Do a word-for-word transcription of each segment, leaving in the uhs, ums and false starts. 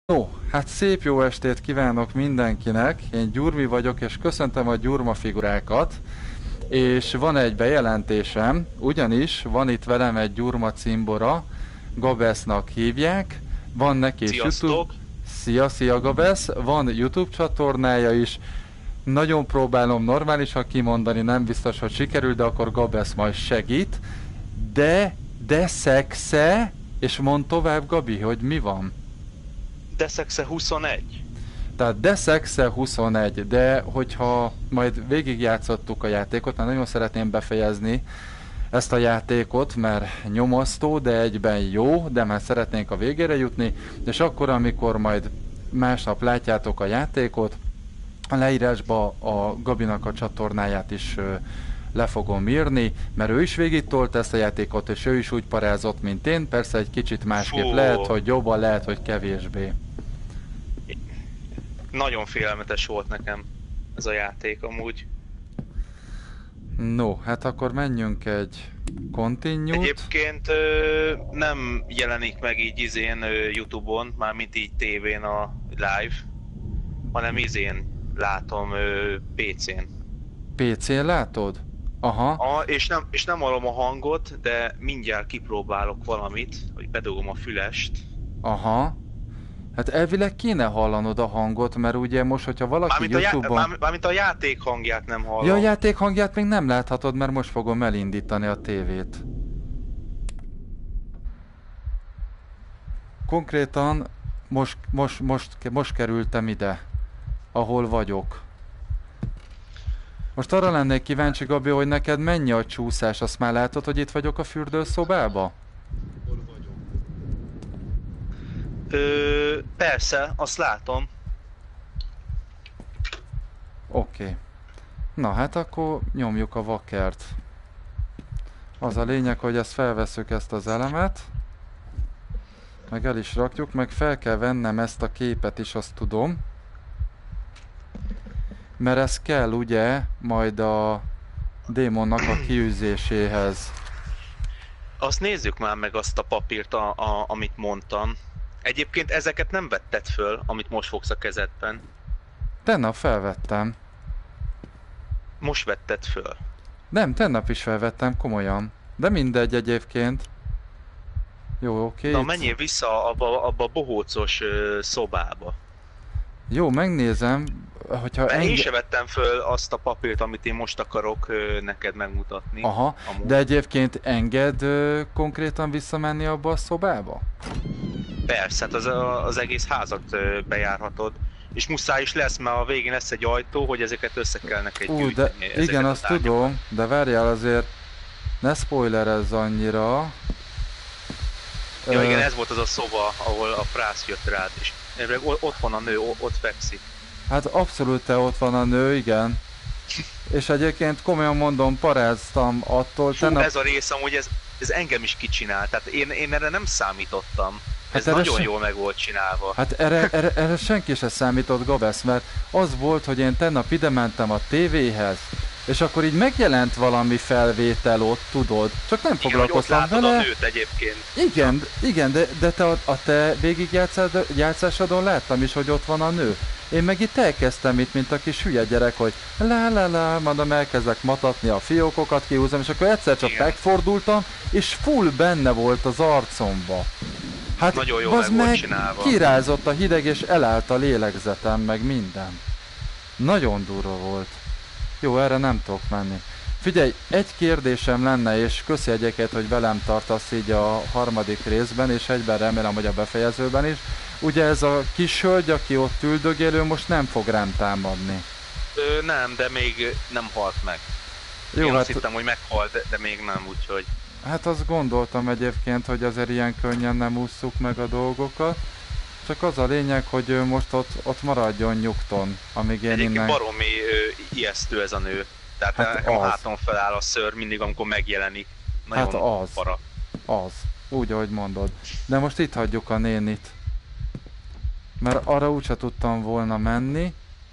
Ó, hát szép jó estét kívánok mindenkinek, én Gyurmi vagyok, és köszöntöm a Gyurma figurákat, és van egy bejelentésem, ugyanis van itt velem egy Gyurma cimbora, Gabesznak hívják, van neki is Sziasztok! YouTube... Szia, szia Gabesz, van YouTube csatornája is, nagyon próbálom normálisan kimondani, nem biztos, hogy sikerül, de akkor Gabesz majd segít, de, de szexe, és mond tovább Gabi, hogy mi van? Deszexe huszonegy. Tehát Deszexe huszonegy, de hogyha majd végigjátszottuk a játékot, mert nagyon szeretném befejezni ezt a játékot, mert nyomasztó, de egyben jó, de már szeretnénk a végére jutni, és akkor, amikor majd másnap látjátok a játékot, a leírásba a Gabinak a csatornáját is ö, le fogom írni, mert ő is végigtolt ezt a játékot, és ő is úgy parázott, mint én, persze egy kicsit másképp, Fú. lehet, hogy jobban, lehet, hogy kevésbé. Nagyon félelmetes volt nekem ez a játék amúgy. No, hát akkor menjünk egy continue-t. Egyébként ö, nem jelenik meg így izén ö, Youtube-on, mármint így tévén a live, hanem izén látom ö, pé cén. pé cén látod? Aha. A, és, nem, és nem hallom a hangot, de mindjárt kipróbálok valamit, hogy bedugom a fülest. Aha. Hát elvileg kéne hallanod a hangot, mert ugye most, hogyha valaki Mármint a, já- YouTube-on... már, mármint a játék hangját nem hallom. Ja, a játék hangját még nem láthatod, mert most fogom elindítani a tévét. Konkrétan most, most, most, most kerültem ide, ahol vagyok. Most arra lennék kíváncsi, Gabi, hogy neked mennyi a csúszás, azt már látod, hogy itt vagyok a fürdőszobába? Ö, persze, azt látom. Oké. Okay. Na hát akkor nyomjuk a vakert. Az a lényeg, hogy ezt felveszük, ezt az elemet. Meg el is rakjuk, meg fel kell vennem ezt a képet is, azt tudom. Mert ez kell ugye majd a démonnak a kiűzéséhez. Azt nézzük már meg azt a papírt, a, a, amit mondtam. Egyébként ezeket nem vetted föl, amit most fogsz a kezedben. Tennap felvettem. Most vetted föl. Nem, tennap is felvettem, komolyan. De mindegy egyébként. Jó, oké. Na itt- menjél vissza abba, abba a bohócos ö, szobába. Jó, megnézem, hogyha Mert én enge- se vettem föl azt a papírt, amit én most akarok ö, neked megmutatni. Aha, Amúgy. de egyébként enged ö, konkrétan visszamenni abba a szobába? Persze, hát az, a- az egész házat ö, bejárhatod. És muszáj is lesz, mert a végén lesz egy ajtó, hogy ezeket össze kell neked Ú, gyűjteni. de ezeket igen, a azt tárgyakat. tudom, de várjál azért, ne spoilerezz annyira. Ja, Ö, igen, ez volt az a szoba, ahol a prász jött rád, és elvileg o- ott van a nő, o- ott fekszik. Hát abszolút te ott van a nő, igen. És egyébként komolyan mondom, paráztam attól, Fú, tegnap... ez a rész amúgy, ez, ez engem is kicsinált, tehát én, én erre nem számítottam. Hát Ez erre nagyon se- jól meg volt csinálva. Hát erre, erre, erre senki se számított, Gabesz, mert az volt, hogy én tegnap ide mentem a tévéhez, és akkor így megjelent valami felvétel ott, tudod, csak nem Igen, hogy ott foglalkoztam látod vele. a nőt egyébként. Igen, igen, de, de te a, a te végigjátszásodon láttam is, hogy ott van a nő. Én meg itt elkezdtem itt, mint a kis hülye gyerek, hogy lá lá lá, mondom, elkezdek matatni a fiókokat, kihúzom, és akkor egyszer csak Igen. megfordultam, és full benne volt az arcomba. Hát Nagyon jól bazd meg volt meg, csinálva. kirázott a hideg, és elállt a lélegzetem, meg minden. Nagyon durva volt. Jó, erre nem tudok menni. Figyelj, egy kérdésem lenne, és köszi egyeket, hogy velem tartasz így a harmadik részben, és egyben remélem, hogy a befejezőben is. Ugye ez a kis hölgy, aki ott üldögélő, most nem fog rám támadni. Ö, nem, de még nem halt meg. Jó, Én hát, azt hittem, hogy meghalt, de, de még nem, úgyhogy... hát azt gondoltam egyébként, hogy azért ilyen könnyen nem ússzuk meg a dolgokat. Csak az a lényeg, hogy ő most ott, ott maradjon nyugton, amíg én Egyébként innen... baromi ö, ijesztő ez a nő. Tehát Hát hát nekem a az. háton feláll a szőr mindig, amikor megjelenik. Nagyon Hát az. para. Az. Úgy, ahogy mondod. De most itt hagyjuk a nénit. Mert arra úgyse tudtam volna menni.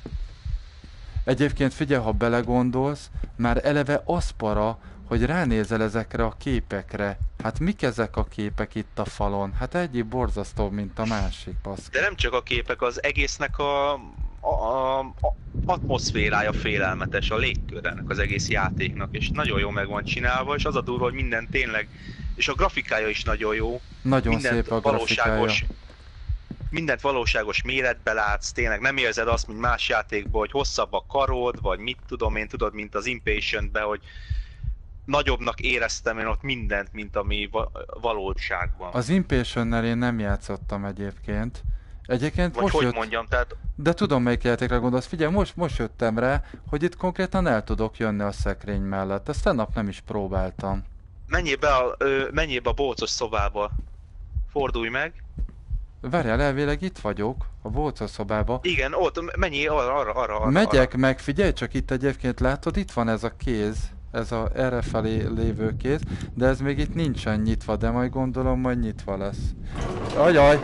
Egyébként figyelj, ha belegondolsz, már eleve az para, hogy ránézel ezekre a képekre. Hát mik ezek a képek itt a falon? Hát egyik borzasztóbb, mint a másik, baszki. De nem csak a képek, az egésznek a, a, a, a atmoszférája félelmetes, a légkör ennek az egész játéknak, és nagyon jó meg van csinálva, és az a durva, hogy minden tényleg, és a grafikája is nagyon jó. Nagyon mindent szép a grafikája. Mindent valóságos méretbe látsz, tényleg nem érzed azt, mint más játékban, hogy hosszabb a karod, vagy mit tudom én, tudod, mint az Impatient-ben, hogy nagyobbnak éreztem én ott mindent, mint ami va valóságban. Az Impatient-nel én nem játszottam egyébként. Egyébként vagy most hogy jött... mondjam, tehát... De tudom, melyik játékra gondolsz. Figyelj, most, most jöttem rá, hogy itt konkrétan el tudok jönni a szekrény mellett. Ezt tennap nem is próbáltam. Menjél be a, ö, menjél be a bolcos szobába. Fordulj meg. Várjál, elvileg itt vagyok, a bolcos szobába. Igen, ott, menjél arra, arra, arra. arra Megyek arra. meg, figyelj csak itt egyébként látod, itt van ez a kéz. Ez a errefelé lévő kéz, de ez még itt nincsen nyitva, de majd gondolom majd nyitva lesz. Ajaj!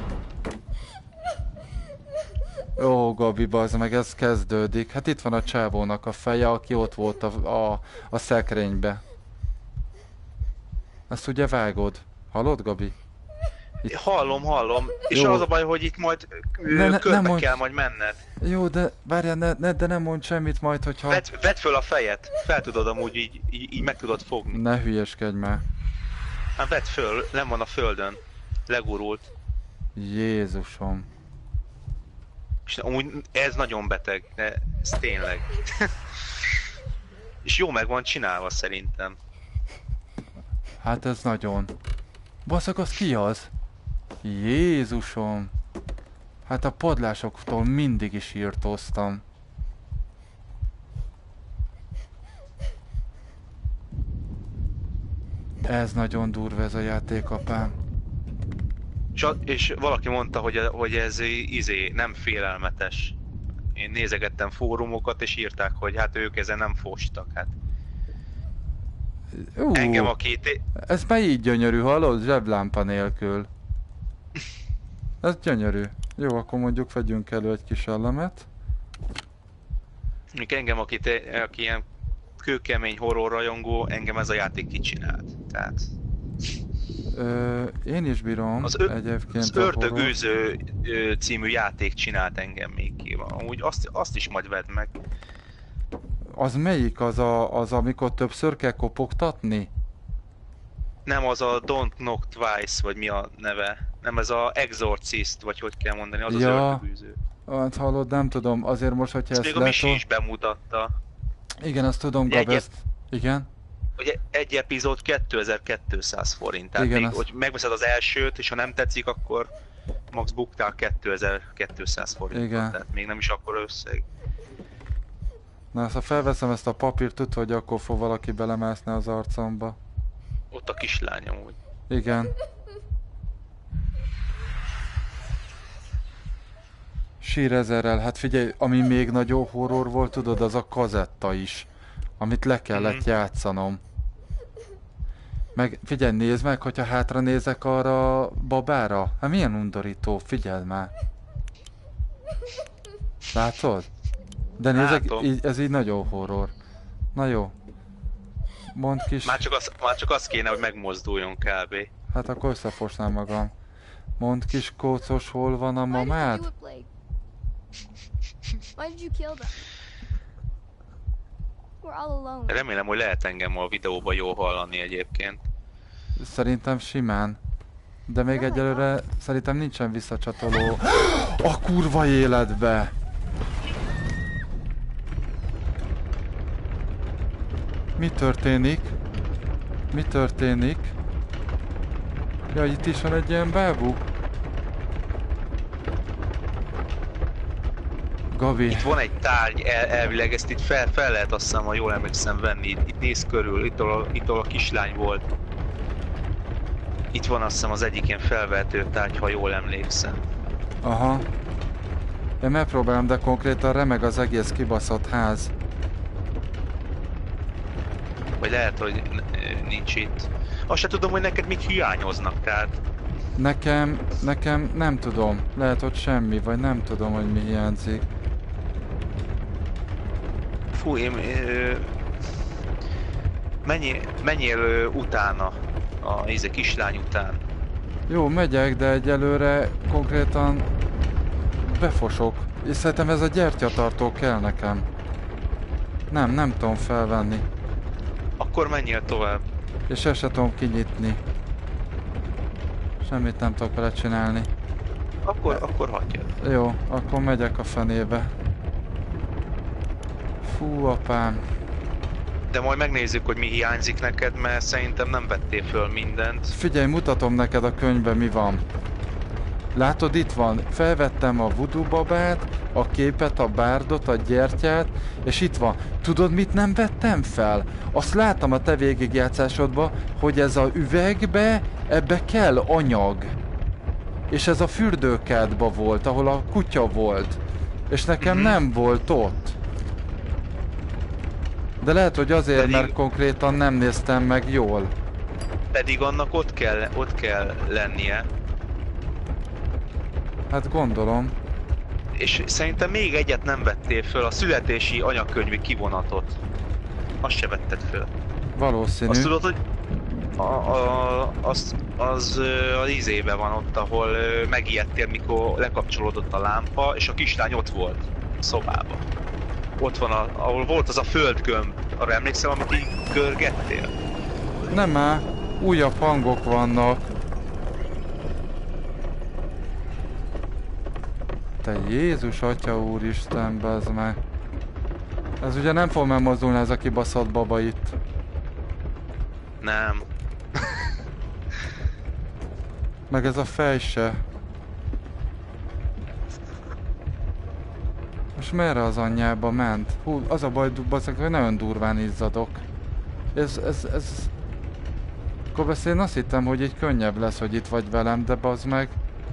Ó, Gabi, bazd meg, ez kezdődik. Hát itt van a csávónak a feje, aki ott volt a, a, a szekrénybe. Ezt ugye vágod? Hallod, Gabi? Itt... Hallom, hallom. És Jó. az a baj, hogy itt majd Ne, ne, körbe mondj... kell majd menned. Jó, de várjál, ne, ne, de nem mondj semmit majd, hogyha... Vedd, vedd föl a fejet. Fel tudod amúgy, így, így, így meg tudod fogni. Ne hülyeskedj már. Hát vedd föl, nem van a földön. Legurult. Jézusom. És amúgy ez nagyon beteg, de ez tényleg. És jó meg van csinálva szerintem. Hát ez nagyon. Baszak, az ki az? Jézusom. Hát a padlásoktól mindig is írtóztam. Ez nagyon durva ez a játék, apám. És, a, és valaki mondta, hogy, hogy ez izé, nem félelmetes. Én nézegettem fórumokat, és írták, hogy hát ők ezen nem fostak. Hát. Ú, Engem a két... ez már így gyönyörű, hallod? Zseblámpa nélkül. Ez gyönyörű. Jó, akkor mondjuk vegyünk elő egy kis elemet. Engem, aki, te, aki ilyen kőkemény horror rajongó, engem ez a játék kicsinált. Tehát... Ö, én is bírom Az, ö, egyébként az Ördögűző című játék csinált engem még ki. Amúgy azt, azt is majd vedd meg. Az melyik? Az, a, az amikor többször kell kopogtatni? Nem az a Don't Knock Twice, vagy mi a neve. Nem ez a Exorcist, vagy hogy kell mondani, az Ja. az Ördögűző. Hát hallod, nem tudom, azért most, hogyha Ezt ezt még a Misi letol... is bemutatta. Igen, azt tudom, Egy- Gab, egy- ezt... Igen? Ugye egy epizód kétezer-kétszáz forint, tehát Igen, még, azt- hogy megveszed az elsőt, és ha nem tetszik, akkor max buktál kétezer-kétszáz forintot, Igen. tehát még nem is akkor összeg. Na, ezt ha felveszem ezt a papírt, tudod, hogy akkor fog valaki belemászni az arcomba. Ott a kislány amúgy. Igen. Sír ezerrel, hát figyelj, ami még nagyon horror volt, tudod, az a kazetta is. Amit le kellett Mhm. játszanom. Meg figyelj, nézd meg, hogyha hátra nézek arra a babára. Hát milyen undorító, figyeld már. Látod? De nézek, Látom. így, ez így nagyon horror. Na jó. Mondd kis... Már csak, az, már csak az kéne, hogy megmozduljon kb. Hát akkor összefosnám magam. Mondd kis kócos, hol van a Why did you do mamád? it, Blake? Why did you kill them? We're all alone. Remélem, hogy lehet engem a videóban jól hallani egyébként. Szerintem simán. De még egyelőre szerintem nincsen visszacsatoló. A kurva életbe! Mi történik? Mi történik? Ja, itt is van egy ilyen bábú. Gabi. Itt van egy tárgy, el, elvileg ezt itt fel, fel lehet, azt hiszem, ha jól emlékszem, venni. Itt, itt néz körül, itt ahol, itt ahol a kislány volt. Itt van, azt hiszem, az egyik ilyen felvehető tárgy, ha jól emlékszem. Aha. Én megpróbálom, de konkrétan remeg az egész kibaszott ház. Vagy lehet, hogy n- nincs itt. Azt se tudom, hogy neked mit hiányoznak, tehát... Nekem, nekem nem tudom. Lehet, hogy semmi, vagy nem tudom, hogy mi hiányzik. Fú, én... Ö, mennyi, menjél ö, utána a íze kislány után. Jó, megyek, de egyelőre konkrétan befosok. És szerintem ez a gyertyatartó kell nekem. Nem, nem tudom felvenni. Akkor menjél tovább. És ezt se tudom kinyitni. Semmit nem tudok vele csinálni. Akkor, e akkor hagyjad. Jó, akkor megyek a fenébe. Fú, apám. De majd megnézzük, hogy mi hiányzik neked, mert szerintem nem vettél föl mindent. Figyelj, mutatom neked a könyvben mi van. Látod, itt van. Felvettem a voodoo babát, a képet, a bárdot, a gyertyát, és itt van. Tudod, mit nem vettem fel? Azt láttam a te végigjátszásodban, hogy ez a üvegbe, ebbe kell anyag. És ez a fürdőkádba volt, ahol a kutya volt. És nekem mm-hmm. nem volt ott. De lehet, hogy azért, pedig, mert konkrétan nem néztem meg jól. Pedig annak ott kell, ott kell lennie. Hát gondolom. És szerintem még egyet nem vettél föl, a születési anyakönyvi kivonatot. Azt se vetted föl. Valószínű. Azt tudod, hogy a, a, az, az az ízében van ott, ahol megijedtél, mikor lekapcsolódott a lámpa, és a kislány ott volt a szobában. Ott van, a, ahol volt az a földgömb. Arra emlékszel, amit így görgettél? Nem már, újabb hangok vannak. Te Jézus Atya Úristen, bazd meg. Ez ugye nem fog megmozdulni, ez a kibaszott baba itt. Nem. Meg ez a fej se. Most merre az anyjába ment? Hú, az a baj, hogy nagyon durván izzadok. Ez, ez, ez... Akkor beszél, én azt hittem, hogy így könnyebb lesz, hogy itt vagy velem, de bazd meg.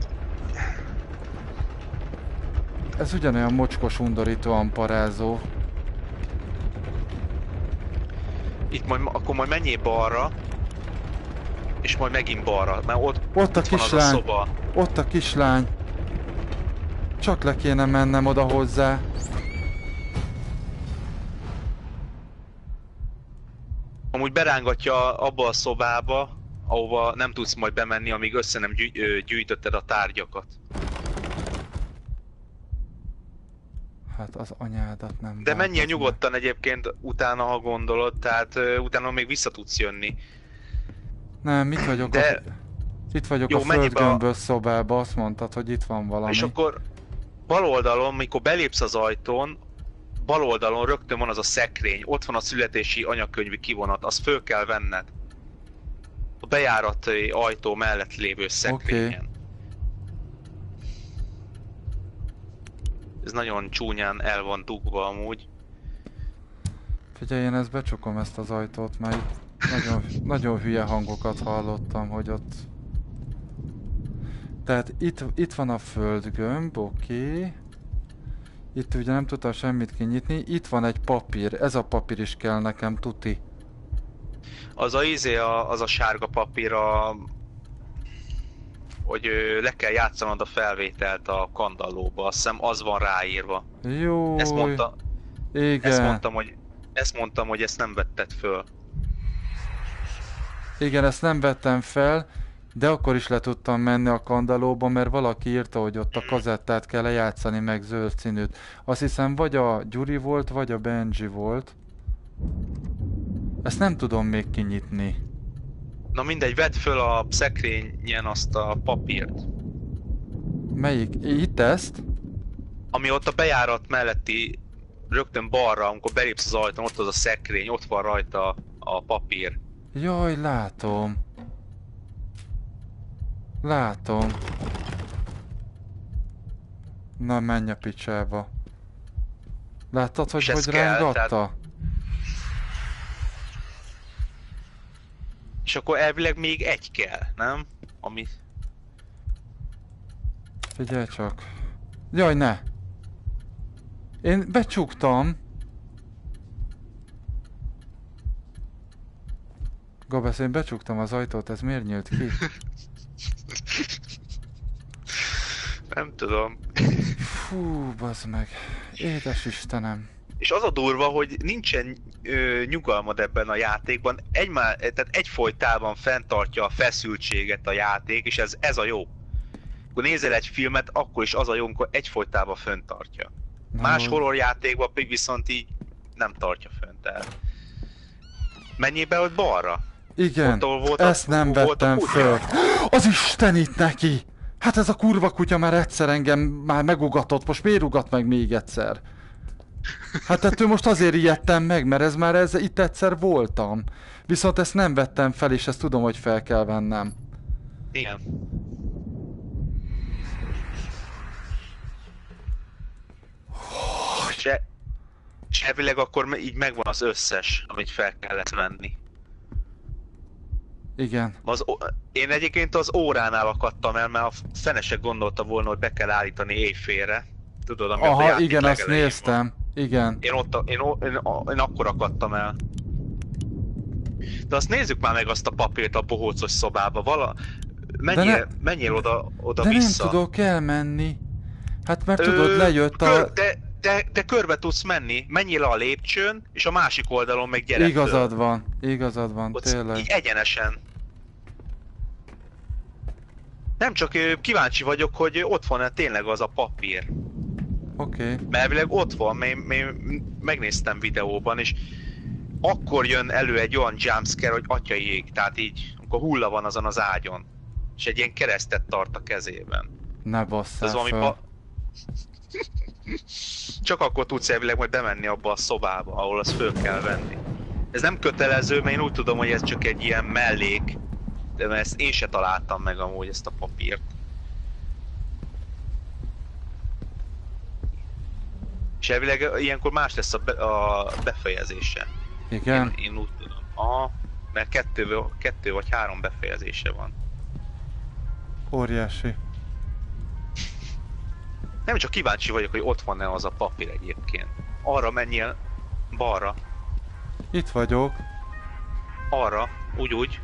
Ez ugyanolyan mocskos, undorítóan parázó. Itt majd, akkor majd menjél balra. És majd megint balra, mert ott, ott a ott kislány. van az a szoba. Ott a kislány. Csak le kéne mennem oda hozzá. Amúgy berángatja abba a szobába, ahova nem tudsz majd bemenni, amíg össze nem gyű gyűjtötted a tárgyakat. Hát az anyádat nem. De menjél nyugodtan meg. Egyébként utána, ha gondolod, tehát uh, utána még vissza tudsz jönni. Nem, itt vagyok De... a... Itt vagyok Jó, a földgömbös a... szobába, azt mondtad, hogy itt van valami. És akkor bal oldalon, mikor belépsz az ajtón, bal oldalon rögtön van az a szekrény, ott van a születési anyakönyvi kivonat, azt föl kell venned. A bejárati ajtó mellett lévő szekrényen. Okay. Ez nagyon csúnyán el van dugva amúgy. Figyelj, én ezt becsukom ezt az ajtót, mert itt nagyon, nagyon hülye hangokat hallottam, hogy ott... Tehát itt, itt van a földgömb, oké. Okay. Itt ugye nem tudtam semmit kinyitni. Itt van egy papír, ez a papír is kell nekem, tuti. Az a izé, a, az a sárga papír, a... hogy le kell játszanod a felvételt a kandallóba, azt hiszem az van ráírva. Jó. Ezt mondta, igen. Ezt mondtam, hogy, ezt mondtam, hogy ezt nem vetted föl. Igen, ezt nem vettem fel, de akkor is le tudtam menni a kandallóba, mert valaki írta, hogy ott a kazettát kell lejátszani, meg zöld színűt. Azt hiszem, vagy a Gyuri volt, vagy a Benji volt. Ezt nem tudom még kinyitni. Na mindegy, vedd föl a szekrényen azt a papírt. Melyik? Itt ezt? Ami ott a bejárat melletti, rögtön balra, amikor belépsz az ajtón, ott az a szekrény, ott van rajta a papír. Jaj, látom. Látom. Na, menj a picsába. Láttad, hogy hogy rángatta? Tehát... És akkor elvileg még egy kell, nem? Ami... Figyelj csak. Jaj, ne! Én becsuktam. Gabesz, én becsuktam az ajtót, ez miért nyílt ki? Nem tudom. Fú, bazd meg. Édes Istenem. És az a durva, hogy nincsen ö, nyugalmad ebben a játékban, Egymá, tehát egyfolytában fenntartja a feszültséget a játék, és ez, ez a jó. Akkor nézel egy filmet, akkor is az a jó, amikor egyfolytában fenntartja. Más horror játékban viszont így nem tartja fönt el. Menjél be ott balra. Igen, volt ezt a, nem vettem föl. Az Isten itt neki! Hát ez a kurva kutya már egyszer engem már megugatott, most miért ugat meg még egyszer? Hát ettől most azért ijedtem meg, mert ez már ez, itt egyszer voltam. Viszont ezt nem vettem fel, és ezt tudom, hogy fel kell vennem. Igen. Se, és elvileg akkor így megvan az összes, amit fel kellett venni. Igen. Az, én egyébként az óránál akadtam el, mert a fene se gondolta volna, hogy be kell állítani éjfélre. Tudod, ami Aha, a igen, azt legelején néztem. van. Igen. Én, ott, én, én, én akkor akadtam el. De azt nézzük már meg azt a papírt a bohócos szobába. Vala... Menjél, ne... menjél oda, oda de vissza. nem tudok elmenni. Hát mert Ö, tudod, lejött a... Kör, de, de, de körbe tudsz menni. Menjél le a lépcsőn, és a másik oldalon meg gyere. Igazad föl. van, igazad van, ott tényleg. így egyenesen. Nem csak kíváncsi vagyok, hogy ott van-e tényleg az a papír. Oké. Okay. Mert elvileg ott van, mert én megnéztem videóban, és akkor jön elő egy olyan jumpscare, hogy atyaiég, tehát így, amikor hulla van azon az ágyon. És egy ilyen keresztet tart a kezében. Ne basszál valami föl. Pa... Csak akkor tudsz elvileg majd bemenni abba a szobába, ahol azt föl kell venni. Ez nem kötelező, mert én úgy tudom, hogy ez csak egy ilyen mellék. De mert ezt én se találtam meg amúgy, ezt a papírt. És elvileg ilyenkor más lesz a, be, a befejezése. Igen? Én, én úgy tudom. Aha, mert kettő, kettő vagy három befejezése van. Óriási. Nem, csak kíváncsi vagyok, hogy ott van-e az a papír egyébként. Arra menjél balra. Itt vagyok. Arra, úgy-úgy.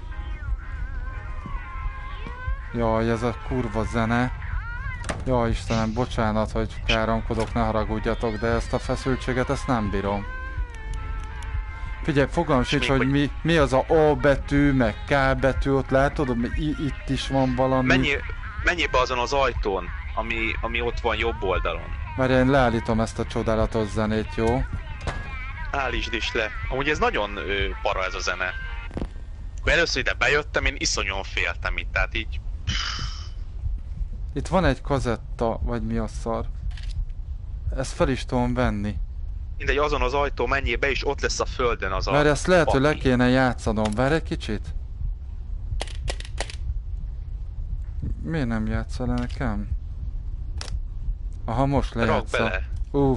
Jaj, ez a kurva zene. Jaj, Istenem, bocsánat, hogy káromkodok, ne haragudjatok, de ezt a feszültséget, ezt nem bírom. Figyelj, fogalmam sincs, hogy mi, mi az a A betű, meg K betű, ott látod, hogy itt is van valami. Menjél, menjél be azon az ajtón, ami, ami ott van jobb oldalon. Várj, én leállítom ezt a csodálatos zenét, jó? Állítsd is le. Amúgy ez nagyon ö, para ez a zene. Akkor először ide bejöttem, én iszonyúan féltem itt, tehát így... Itt van egy kazetta, vagy mi a szar. Ezt fel is tudom venni. Mindegy, azon az ajtó, menjél be, és ott lesz a földön az a... Mert ezt lehet, papír. hogy le kéne játszanom. Várj egy kicsit. Miért nem játszol le nekem? Aha, most lejátsza. Uff.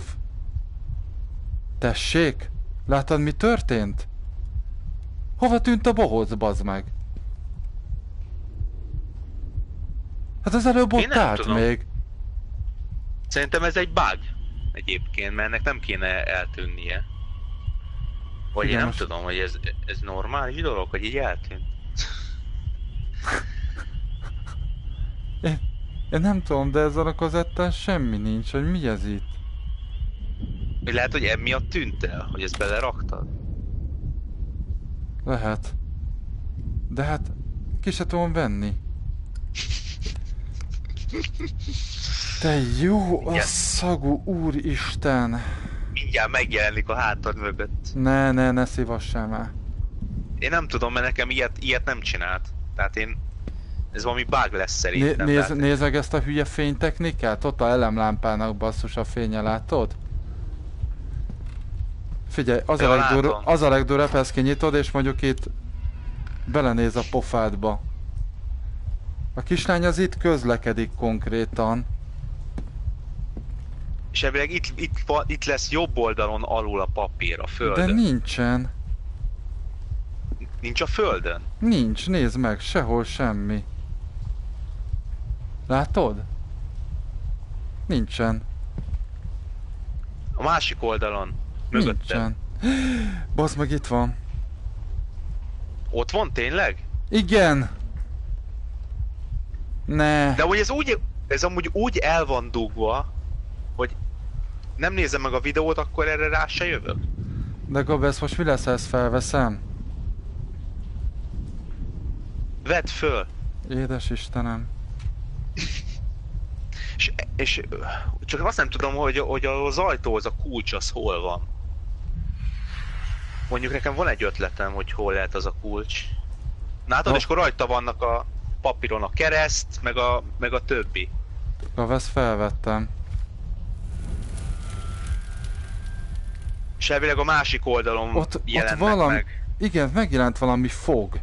Tessék? Látod, mi történt? Hova tűnt a bohóc, bazd meg? Hát az előbb ott állt még. Szerintem ez egy bug egyébként, mert ennek nem kéne eltűnnie. Vagy én nem most... tudom, hogy ez, ez normális dolog, hogy így eltűnt. én, én nem tudom, de ezen a kazettán semmi nincs, hogy mi ez itt? Lehet, hogy emiatt tűnt el, hogy ezt beleraktad? Lehet. De hát ki se tudom venni. Te jó a szagú úristen! Mindjárt megjelenik a hátad mögött. Ne, ne, ne szívassál már. Én nem tudom, mert nekem ilyet, ilyet nem csinált. Tehát én... Ez valami bug lesz szerintem. Né néz, tehát... Nézd ezt a hülye fénytechnikát? Ott a elemlámpának basszus a fénye, látod? Figyelj, az a, legdur az a legdurvább, ezt kinyitod, és mondjuk itt belenéz a pofádba. A kislány az itt közlekedik konkrétan. És elvileg itt, itt, itt lesz jobb oldalon alul a papír, a földön. De nincsen. Nincs a földön? Nincs, nézd meg, sehol semmi. Látod? Nincsen. A másik oldalon. Mögötted. Nincsen. Bazd meg, itt van. Ott van tényleg? Igen. Ne. De hogy ez úgy, ez amúgy úgy el van dugva, hogy nem nézem meg a videót, akkor erre rá se jövök. De Gabi, ezt most mi lesz, ha ezt felveszem? Vedd föl! Édes Istenem. És, és csak azt nem tudom, hogy, hogy az ajtóhoz a kulcs az hol van. Mondjuk nekem van egy ötletem, hogy hol lehet az a kulcs. Látod, ha. És akkor rajta vannak a papíron a kereszt, meg a, meg a többi. Gabi, ezt felvettem. És elvileg a másik oldalon Ott, jelennek ott valami... meg. Igen, megjelent valami fog.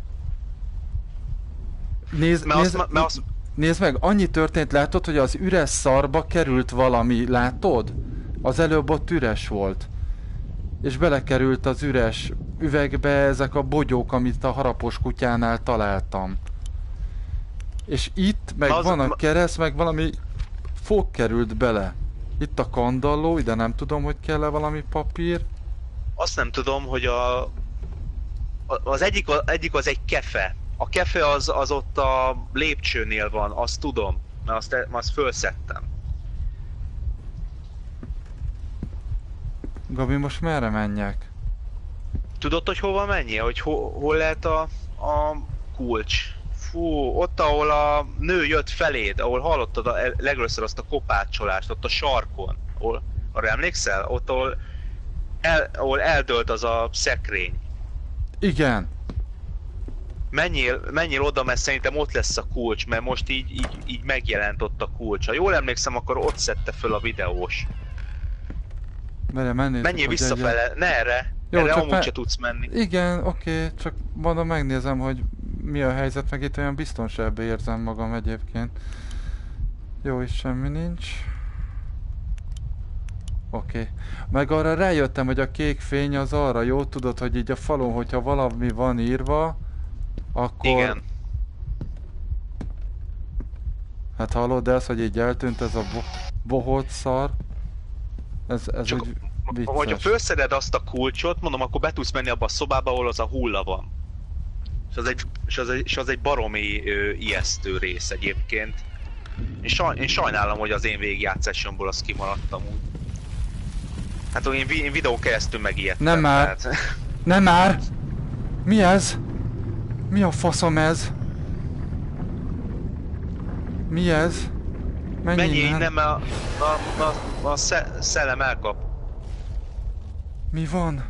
Nézd, Mert nézd, azt, mert azt, nézd meg, annyi történt, látod, hogy az üres szarba került valami, látod? Az előbb ott üres volt. És belekerült az üres üvegbe ezek a bogyók, amit a harapos kutyánál találtam. És itt meg az, van a ma... kereszt, meg valami fog került bele. Itt a kandalló, ide nem tudom, hogy kell-e valami papír. Azt nem tudom, hogy a... Az egyik, egyik az egy kefe. A kefe az, az ott a lépcsőnél van, azt tudom. Mert azt, azt fölszedtem. Gabi, most merre menjek? Tudod, hogy hova menjél? Hogy ho, hol lehet a, a kulcs? Fú, ott, ahol a nő jött feléd, ahol hallottad a, legelőször azt a kopácsolást, ott a sarkon. Ahol, arra emlékszel? Ott, ahol, el, ahol eldőlt az a szekrény. Igen. Menjél, menjél oda, mert szerintem ott lesz a kulcs, mert most így, így, így megjelent ott a kulcs. Ha jól emlékszem, akkor ott szedte föl a videós. Merre mennél? Menjél visszafele, egy... ne erre! Jó, erre amúgy me... se tudsz menni. Igen, oké, okay, csak mondom, megnézem, hogy mi a helyzet, meg itt olyan biztonságban érzem magam egyébként. Jó, is semmi nincs. Oké. Okay. Meg arra rájöttem, hogy a kék fény az arra jó, tudod, hogy így a falon, hogyha valami van írva, akkor... Igen. Hát hallod ezt, hogy így eltűnt ez a bo bohóc szar? Ez, ez Csak úgy vicces. hogyha felszeded azt a kulcsot, mondom, akkor be tudsz menni abba a szobába, ahol az a hulla van. És az egy, és az egy, és az egy baromi ö, ijesztő rész egyébként. Én, saj, én sajnálom, hogy az én végigjátszásomból az kimaradtam úgy. Hát én, én videó keresztül megijedtem. Nem már! Tehát... Nem már! Mi ez? Mi a faszom ez? Mi ez? Menj, Menj innen. innen, mert a, a, a, a szellem elkap. Mi van?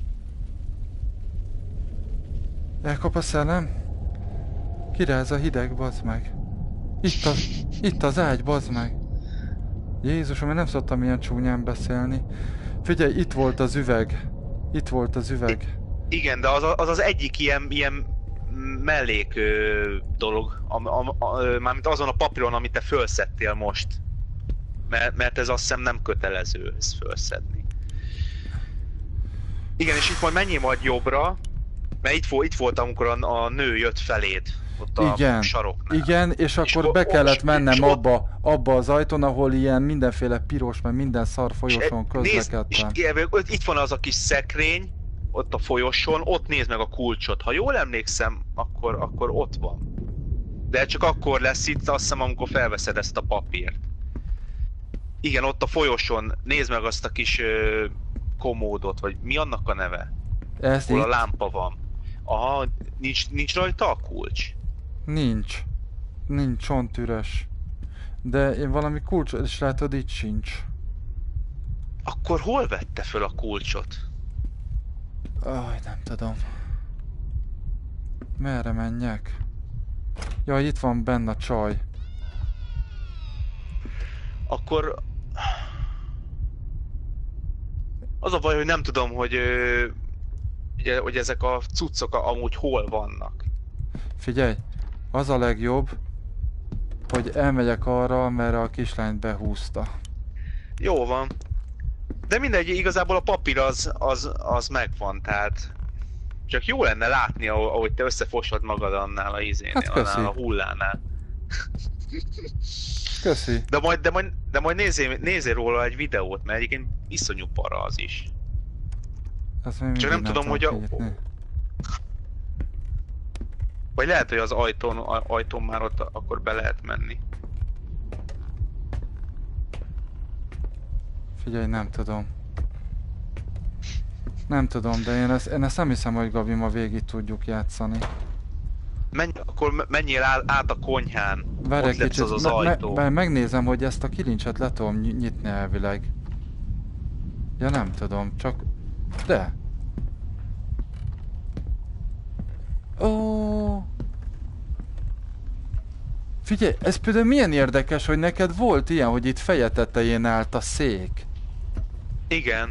Elkap a szellem? Kire ez a hideg, bazd meg? Itt az, itt az ágy, bazd meg! Jézusom, én nem szoktam ilyen csúnyán beszélni. Figyelj, itt volt az üveg. Itt volt az üveg. Igen, de az az, az egyik ilyen, ilyen mellék ö, dolog, am, am, am, mármint azon a papíron, amit te fölszedtél most. Mert, mert ez azt hiszem nem kötelező ezt fölszedni. Igen, és itt majd menjél majd jobbra, mert itt, itt volt, amikor a, a nő jött feléd, ott a igen, saroknál. Igen, és, és akkor be kellett mennem abba, abba az ajtón, ahol ilyen mindenféle piros, mert minden szar folyosón közlekedtem. És itt van az a kis szekrény, ott a folyosón, ott nézd meg a kulcsot. Ha jól emlékszem, akkor, akkor ott van. De csak akkor lesz itt, azt hiszem, amikor felveszed ezt a papírt. Igen, ott a folyosón, nézd meg azt a kis ö, komódot, vagy mi annak a neve? Ez Hol itt? a lámpa van. Aha, nincs, nincs rajta a kulcs? Nincs. Nincs, csont üres. De én valami kulcs, és látod, itt sincs. Akkor hol vette föl a kulcsot? Aj, nem tudom. Merre menjek? Jaj, itt van benne a csaj. Akkor... Az a baj, hogy nem tudom, hogy, ugye, hogy ezek a cuccok amúgy hol vannak. Figyelj, az a legjobb, hogy elmegyek arra, merre a kislányt behúzta. Jó van. De mindegy, igazából a papír az, az, az megvan, tehát... Csak jó lenne látni, ahogy te összefosod magad annál a izénél, hát annál a hullánál. Köszi. De majd, de majd, de majd nézzél, nézzél róla egy videót, mert egyébként iszonyú para az is. Csak nem tudom, hogy a... Figyelni. Vagy lehet, hogy az ajtón, ajtón már ott akkor be lehet menni. Figyelj, nem tudom. Nem tudom, de én ezt, én ezt nem hiszem, hogy Gabi ma végig tudjuk játszani. Menj, akkor menjél át a konyhán. Várj egy Ott lesz kicsit, az az me ajtó. me megnézem, hogy ezt a kilincset le tudom ny nyitni elvileg. Ja nem tudom, csak... De! Ó. Figyelj, ez például milyen érdekes, hogy neked volt ilyen, hogy itt feje tetején állt a szék. Igen.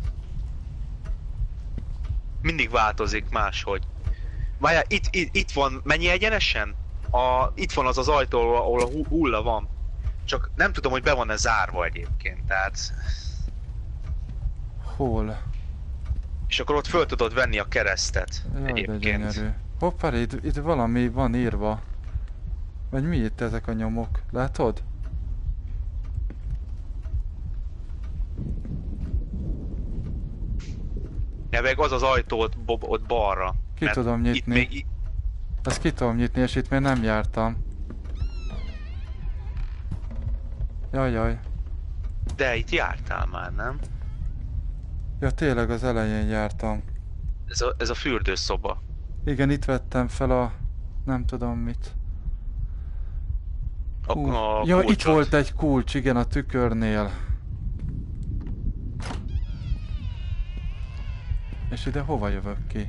Mindig változik máshogy. Várjál, itt, itt, itt van, mennyi egyenesen? A, itt van az az ajtó, ahol a hu- hulla van. Csak nem tudom, hogy be van-e zárva egyébként, tehát... Hol? És akkor ott föl tudod venni a keresztet Jaj, de egyébként. gyönyörű. Hoppá, itt, itt valami van írva. Vagy mi itt ezek a nyomok? Látod? Ja, meg az az ajtó ott, bo- ott balra. Ki Mert tudom itt nyitni. még, Ezt ki tudom nyitni, és itt még nem jártam. Jaj, jaj. de itt jártál már, nem? Ja, tényleg az elején jártam. Ez a, ez a fürdőszoba. Igen, itt vettem fel a... nem tudom mit. A, Hú. a Ja, itt kulcsot. volt egy kulcs, igen, a tükörnél. És ide hova jövök ki?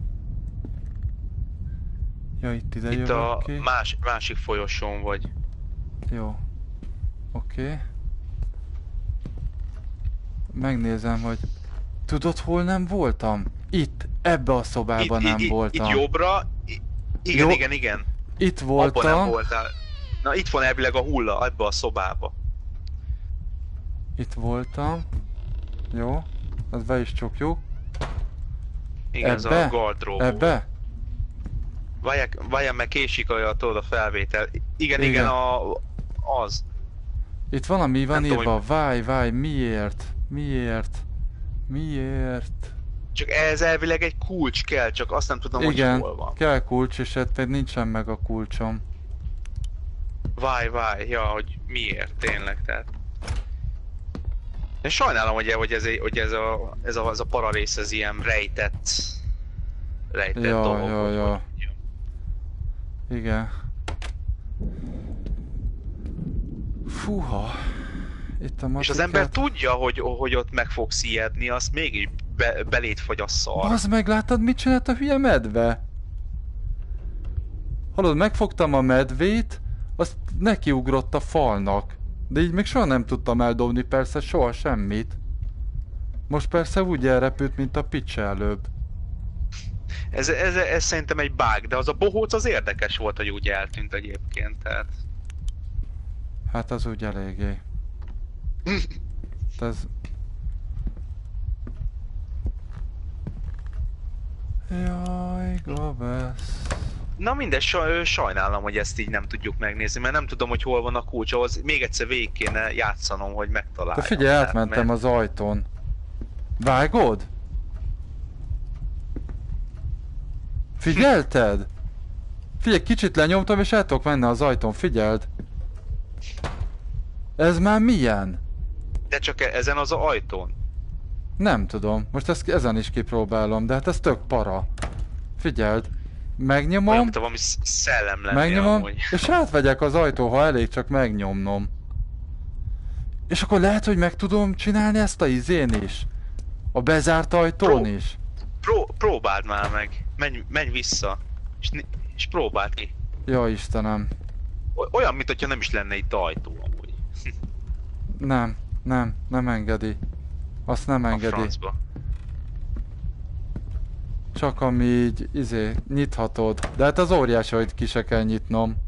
Ja, itt ide Itt jövök a ki. más, másik folyosón vagy. Jó. Oké. Okay. Megnézem, hogy... Tudod, hol nem voltam? Itt, ebbe a szobában itt, nem itt, voltam. Itt jobbra. i- Igen, Jó. igen, igen. Itt Abban nem voltam. voltál. Na itt van elvileg a hulla, ebbe a szobába. Itt voltam. Jó. Az be is csukjuk. Igen, ez Ebbe? a gardrób. Ebbe? Várjál, várjál meg késik a, tudod, a felvétel. Igen, igen, Igen. igen a, az. Itt valami van Nem tudom, írva. Váj, váj, miért? Miért? Miért? Csak ez elvileg egy kulcs kell, csak azt nem tudom, Igen, hogy hol van. kell kulcs, és hát pedig nincsen meg a kulcsom. Vaj, vaj, ja, hogy miért tényleg, tehát. Én sajnálom, hogy, hogy, ez, egy- hogy ez, a, ez, a, ez a pararész, ez ilyen rejtett, rejtett Ja, dolog. ja, hogy- ja. hogy- Igen. Fúha. Itt a És az matikát. ember tudja, hogy, hogy ott meg fogsz ijedni, azt mégis be, belét fagy a szar. Bazd meg, láttad, mit csinált a hülye medve? Hallod, megfogtam a medvét, azt nekiugrott a falnak. De így még soha nem tudtam eldobni, persze soha semmit. Most persze úgy elrepült, mint a picsa előbb. Ez, ez, ez szerintem egy bug, de az a bohóc az érdekes volt, hogy úgy eltűnt egyébként, tehát... Hát az úgy eléggé. Ez... Jaj, Gabesz. Na mindegy, saj, sajnálom, hogy ezt így nem tudjuk megnézni, mert nem tudom, hogy hol van a kulcs, ahhoz még egyszer végig kéne játszanom, hogy megtaláljam. Te figyelj, Tehát, átmentem mert- az ajtón. Vágod? Figyelted? Figyelj, kicsit lenyomtam és el tudok menni az ajtón, figyeld. Ez már milyen? De csak e- ezen az ajtón. Nem tudom, most ezt ezen is kipróbálom, de hát ez tök para. Figyeld. Megnyomom, Olyan, mint valami sz- szellem lennél megnyomom, amúgy. és átvegyek az ajtó, ha elég csak megnyomnom. És akkor lehet, hogy meg tudom csinálni ezt a izén is. A bezárt ajtón Pró- is. Pró- próbáld már meg. Menj, menj vissza. És, ni- és próbáld ki. Ja, Istenem. O- Olyan, mint hogyha nem is lenne itt ajtó amúgy. Nem, nem, nem engedi. Azt nem A engedi. francba. Csak ami így, izé, nyithatod. De hát az óriási, hogy ki se kell nyitnom.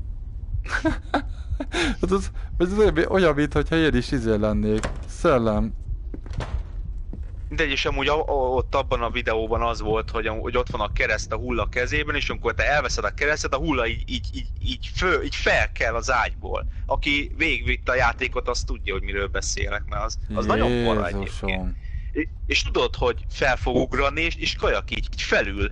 Hát az, az olyan, olyan, mintha én is izé lennék. Szellem. Mindegy, és amúgy a, a, ott abban a videóban az volt, hogy, am- hogy ott van a kereszt a hulla kezében, és amikor te elveszed a keresztet, a hulla így, így, így, így, föl, így fel kell az ágyból. Aki végigvitte a játékot, az tudja, hogy miről beszélek, mert az, az nagyon para egyébként. Jézusom. És, és tudod, hogy fel fog ugrani, és, és kajak így, így felül.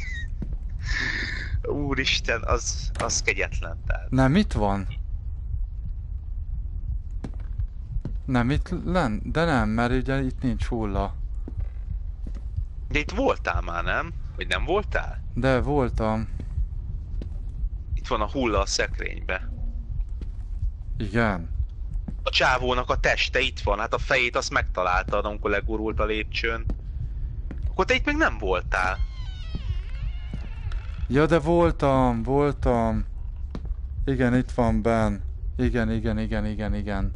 Úristen, az, az kegyetlen. Tehát. Nem, itt van? Nem, itt len, de nem, mert ugye itt nincs hulla. De itt voltál már, nem? Vagy nem voltál? De voltam. Itt van a hulla a szekrénybe. Igen. A csávónak a teste itt van, hát a fejét azt megtaláltad, amikor legurult a lépcsőn. Akkor te itt még nem voltál. Ja, de voltam, voltam. Igen, itt van benn. Igen, igen, igen, igen, igen.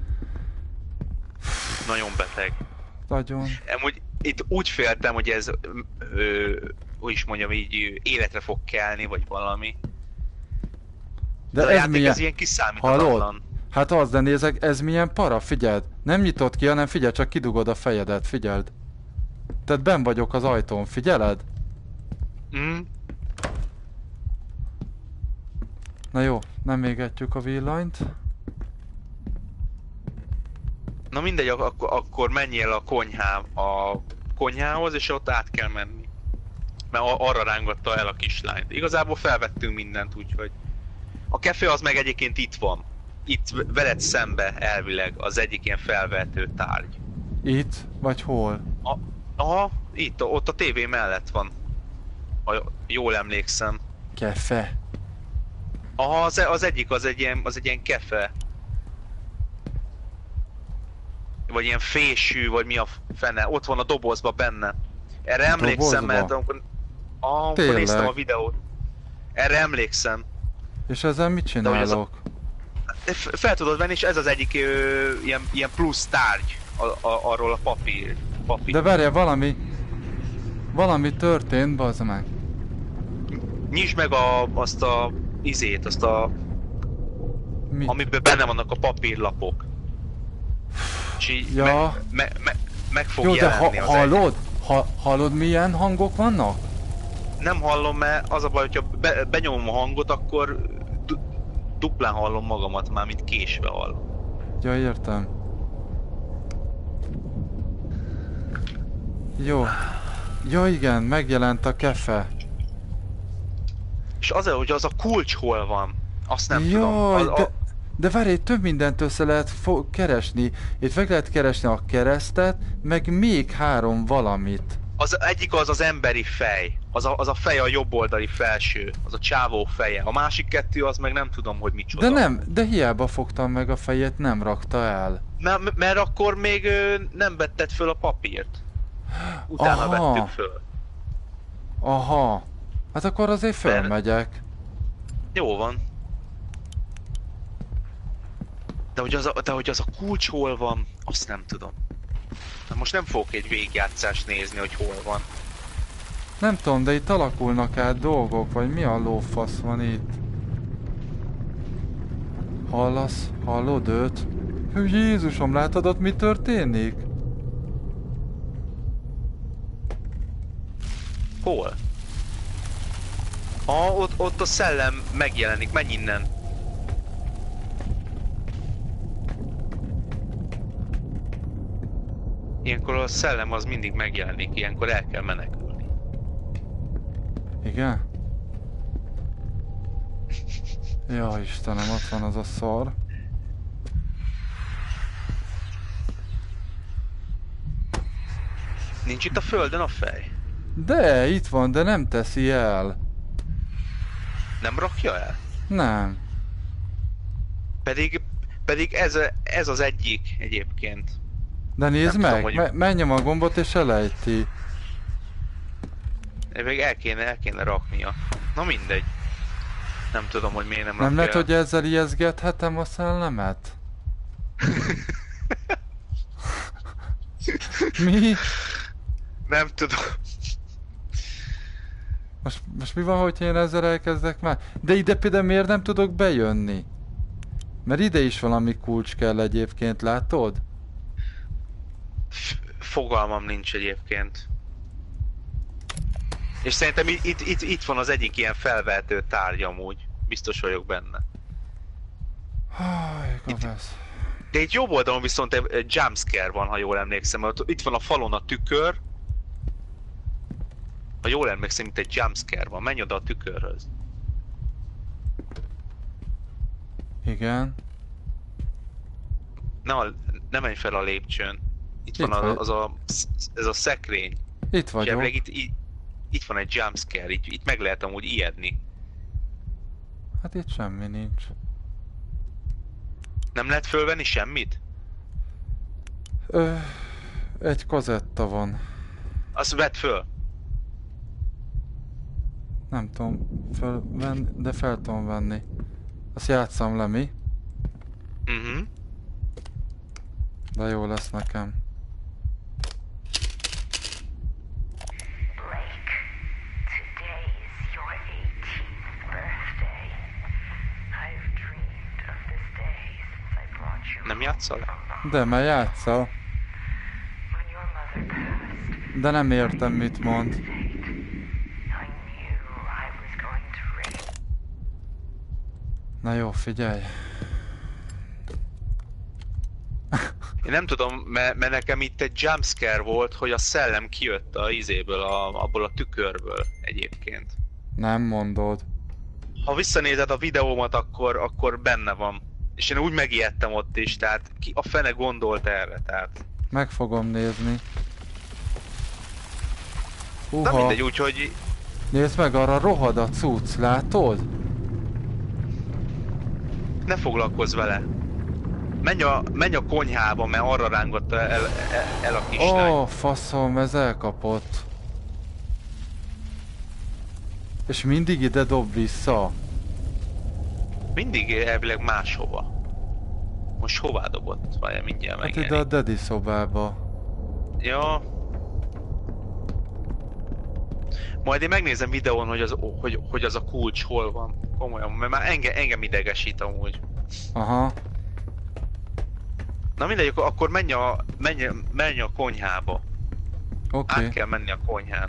Nagyon beteg. Nagyon. Amúgy itt úgy féltem, hogy ez, ö, hogy is mondjam így, életre fog kelni, vagy valami. De, de a ez játék milyen... ez ilyen kiszámíthatatlan. Hallod? Hát az, de nézek, ez milyen para, figyeld. Nem nyitott ki, hanem figyeld, csak kidugod a fejedet, figyeld. Tehát benn vagyok az ajtón, figyeled? Mm. Na jó, nem égetjük a villanyt. Na mindegy, ak- akkor menjél a konyhá, a konyhához, és ott át kell menni. Mert arra rángatta el a kislányt. Igazából felvettünk mindent, úgyhogy... A kefé az meg egyébként itt van. Itt veled szembe elvileg az egyik ilyen felvehető tárgy. Itt? Vagy hol? A, aha, itt, ott a tévé mellett van. Ha jól emlékszem. Kefe. Aha, az, az egyik az egy ilyen, az egy ilyen kefe. Vagy ilyen fésű, vagy mi a fene. Ott van a dobozba benne. Erre A emlékszem, dobozba? mert amikor, ah, amikor néztem a videót. Erre emlékszem. És ezzel mit csinálok? Fel tudod venni, és ez az egyik ö, ilyen, ilyen plusz tárgy a, a, arról a papír. papír. De várjál, valami... Valami történt, bazd meg. Nyisd meg a, azt a izét, azt a... Mi? Amiben benne vannak a papírlapok. És így Ja. meg, me, me, meg fog Jó, de jelenni ha, az hallod? Ha, hallod milyen hangok vannak? egy. Nem hallom, mert az a baj, hogyha be, benyomom a hangot, akkor du, duplán hallom magamat már, mint késve hallom. Ja, értem. Jó. Ja igen, megjelent a kefe. És az, hogy az a kulcs hol van, azt nem tudom. Jaj, Az, a, de, de várj, itt több mindent össze lehet fo- keresni. Itt meg lehet keresni a keresztet, meg még három valamit. az egyik az az emberi fej. Az a, az a fej a jobb oldali felső. Az a csávó feje. A másik kettő az meg nem tudom, hogy micsoda. De nem, de hiába fogtam meg a fejet, nem rakta el. Mert, mert akkor még ö, nem vetted föl a papírt. Utána Aha. vettük föl. Aha. Hát akkor azért fölmegyek. Jó van. De hogy, az a, de hogy az a kulcs hol van, azt nem tudom. Na most nem fogok egy végigjátszást nézni, hogy hol van. Nem tudom, de itt alakulnak át dolgok, vagy mi a lófasz van itt? Hallasz? Hallod őt? Hű, Jézusom, látod ott mi történik? Hol? Ah, ott, ott a szellem megjelenik, menj innen. Ilyenkor a szellem az mindig megjelenik, ilyenkor el kell menekülni. Igen? Ja, Istenem, ott van az a szar. Nincs itt a földön a fej? De, itt van, de nem teszi el. Nem rakja el? Nem. Pedig, pedig ez, ez az egyik egyébként. De nézd Nem meg, tudom, hogy- me- menjem a gombot és elejti. Még el kéne, el kéne raknia. Na mindegy. Nem tudom, hogy miért nem rakja Nem lehet, el. hogy ezzel ijeszgethetem a szellemet? Mi? Nem tudom. Most, most mi van, hogyha én ezzel elkezdek már? De ide például miért nem tudok bejönni? Mert ide is valami kulcs kell egyébként, látod? F- Fogalmam nincs egyébként. És szerintem itt, itt, itt, itt van az egyik ilyen felvehető tárgy amúgy. Biztos vagyok benne. Háj, kavesz. De itt jobb oldalon viszont egy, egy jumpscare van, ha jól emlékszem. Ott, itt van a falon a tükör. Ha jól emlékszem, itt egy jumpscare van. Menj oda a tükörhöz. Igen. Ne, ne nem menj fel a lépcsőn. Itt, Itt van vagy. az, az a, ez a szekrény. Itt És vagyok. elvileg itt, itt, itt van egy jumpscare, itt, itt meg lehet amúgy ijedni. Hát itt semmi nincs. Nem lehet fölvenni semmit? Ö, egy kazetta van. Azt vedd föl. Nem tudom fölvenni, de fel tudom venni. Azt játsszam le, mi? Mhm. De jó lesz nekem. Blake, today's your eighteenth birthday. I've dreamed of this day since I brought you Nem játszol? De már játszol. when your mother passed. De nem értem, mit mond. I knew I was going to raise. Na jó, figyelj. Én nem tudom, mert, mert nekem itt egy jumpscare volt, hogy a szellem kijött a izéből, a, abból a tükörből egyébként. Nem mondod. Ha visszanézed a videómat, akkor, akkor benne van. És én úgy megijedtem ott is, tehát ki a fene gondolt erre, tehát... Meg fogom nézni. Na Uha, mindegy, úgyhogy nézd meg, arra rohad a cucc, látod? ne foglalkozz vele. Menj a, menj a konyhába, mert arra rángatta el, el, el a Ó, kislány. oh, faszom, ez elkapott. És mindig ide dob vissza. Mindig elvileg máshova. Most hová dobott? Várjál, mindjárt Hát ide megjelenik. a daddy szobába. Ja. Majd én megnézem videón, hogy az, hogy, hogy az a kulcs hol van. Komolyan, mert már engem, engem idegesít amúgy. Aha. Na mindegy, akkor- akkor menj a, menj, menj a konyhába. Oké, Át okay. kell menni a konyhán.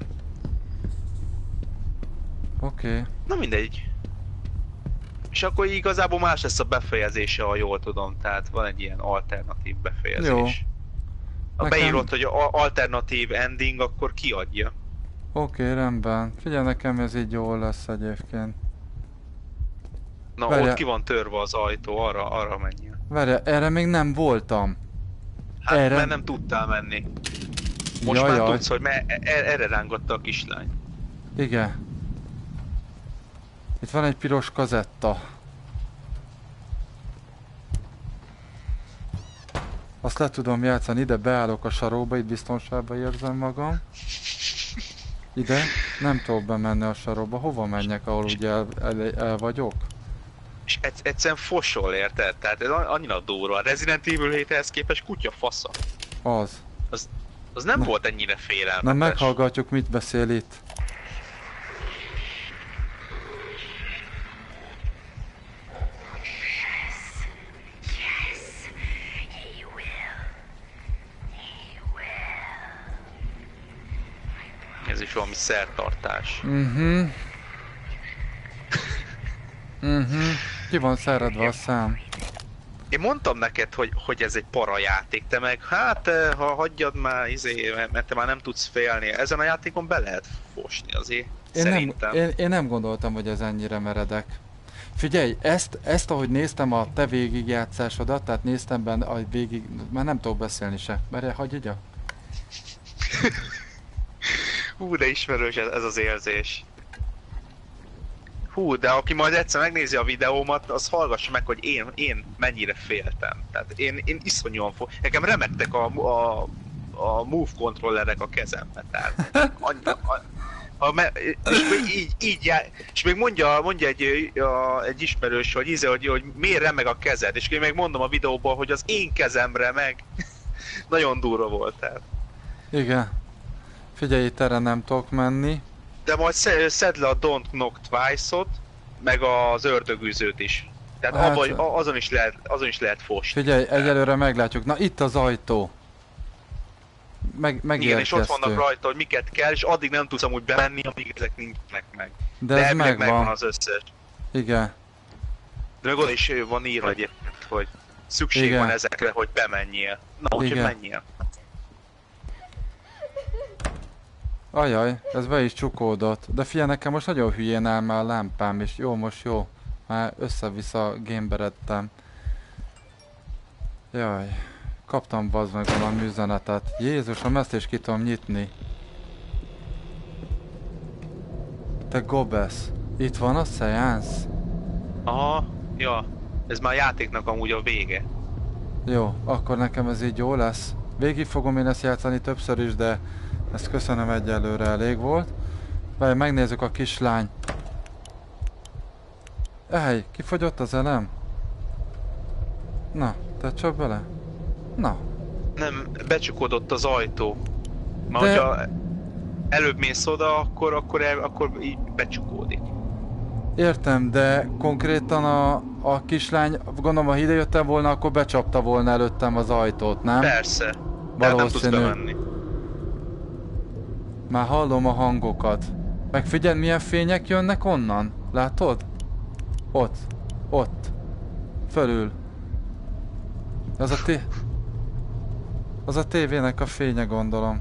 oké. Okay. Na mindegy. És akkor igazából más lesz a befejezése, ha jól tudom. Tehát van egy ilyen alternatív befejezés. Jó. Ha Nekem- beírod, hogy a- alternatív ending, akkor kiadja. Oké, okay, rendben. Figyelj, nekem ez így jól lesz egyébként. Na Várjál. ott ki van törve az ajtó, arra, arra menjél. Várjál, erre még nem voltam. Hát Erre- mert nem tudtál menni. Most Jaj, már jaj. tudsz, hogy mert e- e- erre rángatta a kislány. Igen. Itt van egy piros kazetta. Azt le tudom játszani, ide beállok a sarokba, itt biztonságban érzem magam. Ide, nem tudok bemenni a sarokba, hova menjek, ahol ugye el, el, el vagyok? És egy, egyszerűen fosol, érted? Tehát ez annyira durva. A Resident Evil héthez képest kutya fasza. Az. Az nem Na. volt ennyire félelmetes. Na meghallgatjuk, mit beszél itt. Yes, he will. He will. Ez is valami szertartás. Mhm. Mhm. Ki van száradva a szám? Én mondtam neked, hogy, hogy ez egy para játék, te meg hát eh, ha hagyjad már izé, mert- mert te már nem tudsz félni. Ezen a játékon be lehet fosni azért. Én nem, Szerintem. én, én nem gondoltam, hogy ez ennyire meredek. Figyelj, ezt, ezt ahogy néztem a te végigjátszásodat, tehát néztem benne a végig, már nem tudok beszélni se. Merje, hagyj így a... Hú, de ismerős ez, ez az érzés. Hú, de aki majd egyszer megnézi a videómat, az hallgassa meg, hogy én, én mennyire féltem. Tehát én, én iszonyúan fog... Nekem remegtek a, a, a move controllerek a kezembe, tehát... Annyi, a, a, me, és még így, így já, és még mondja, mondja egy, a, egy ismerős, hogy íze, hogy, hogy miért remeg a kezed, és én még mondom a videóban, hogy az én kezem remeg. Nagyon durva volt, tehát. Igen. Figyelj, itt erre nem tudok menni. De majd sze- szedd le a Don't Knock Twice-ot, meg az ördögűzőt is. Tehát Hát- abban, a- azon is lehet, azon is lehet fosni. Figyelj, egyelőre meglátjuk. Na, itt az ajtó. Meg, Igen, és ott vannak megérkeztünk. rajta, hogy miket kell, és addig nem tudsz amúgy bemenni, amíg ezek nincsenek meg. De De ez elvileg megvan megvan. az összes. Igen. De meg oda is van írva egyébként, hogy szükség Igen. van ezekre, hogy bemenjél. Na, úgyhogy Igen. menjél. Ajaj, ez be is csukódott. De figyelj, nekem most nagyon hülyén áll már a lámpám, és jó, most jó. Már össze-vissza gameberedtem. Jaj. Kaptam bazd meg valami üzenetet. Jézusom, ezt is ki tudom nyitni. Te Gobesz, itt van a szeánsz? Aha, ja. Ez már a játéknak amúgy a vége. Jó, akkor nekem ez így jó lesz. Végig fogom én ezt játszani többször is, de ezt köszönöm, egyelőre elég volt. Várj, megnézzük a kislány. Ej, kifogyott az elem? Na, te csak bele. Na. Nem, becsukódott az ajtó. Már De... hogyha előbb mész oda, akkor, akkor, el, akkor így becsukódik. Értem, de konkrétan a, a kislány, gondolom, ha ide jöttem volna, akkor becsapta volna előttem az ajtót, nem? Persze. De nem tudsz Valószínű. bemenni. Már hallom a hangokat. Megfigyeld, milyen fények jönnek onnan? Látod? Ott. Ott. Fölül. Az a té... Az a tévének a fénye, gondolom.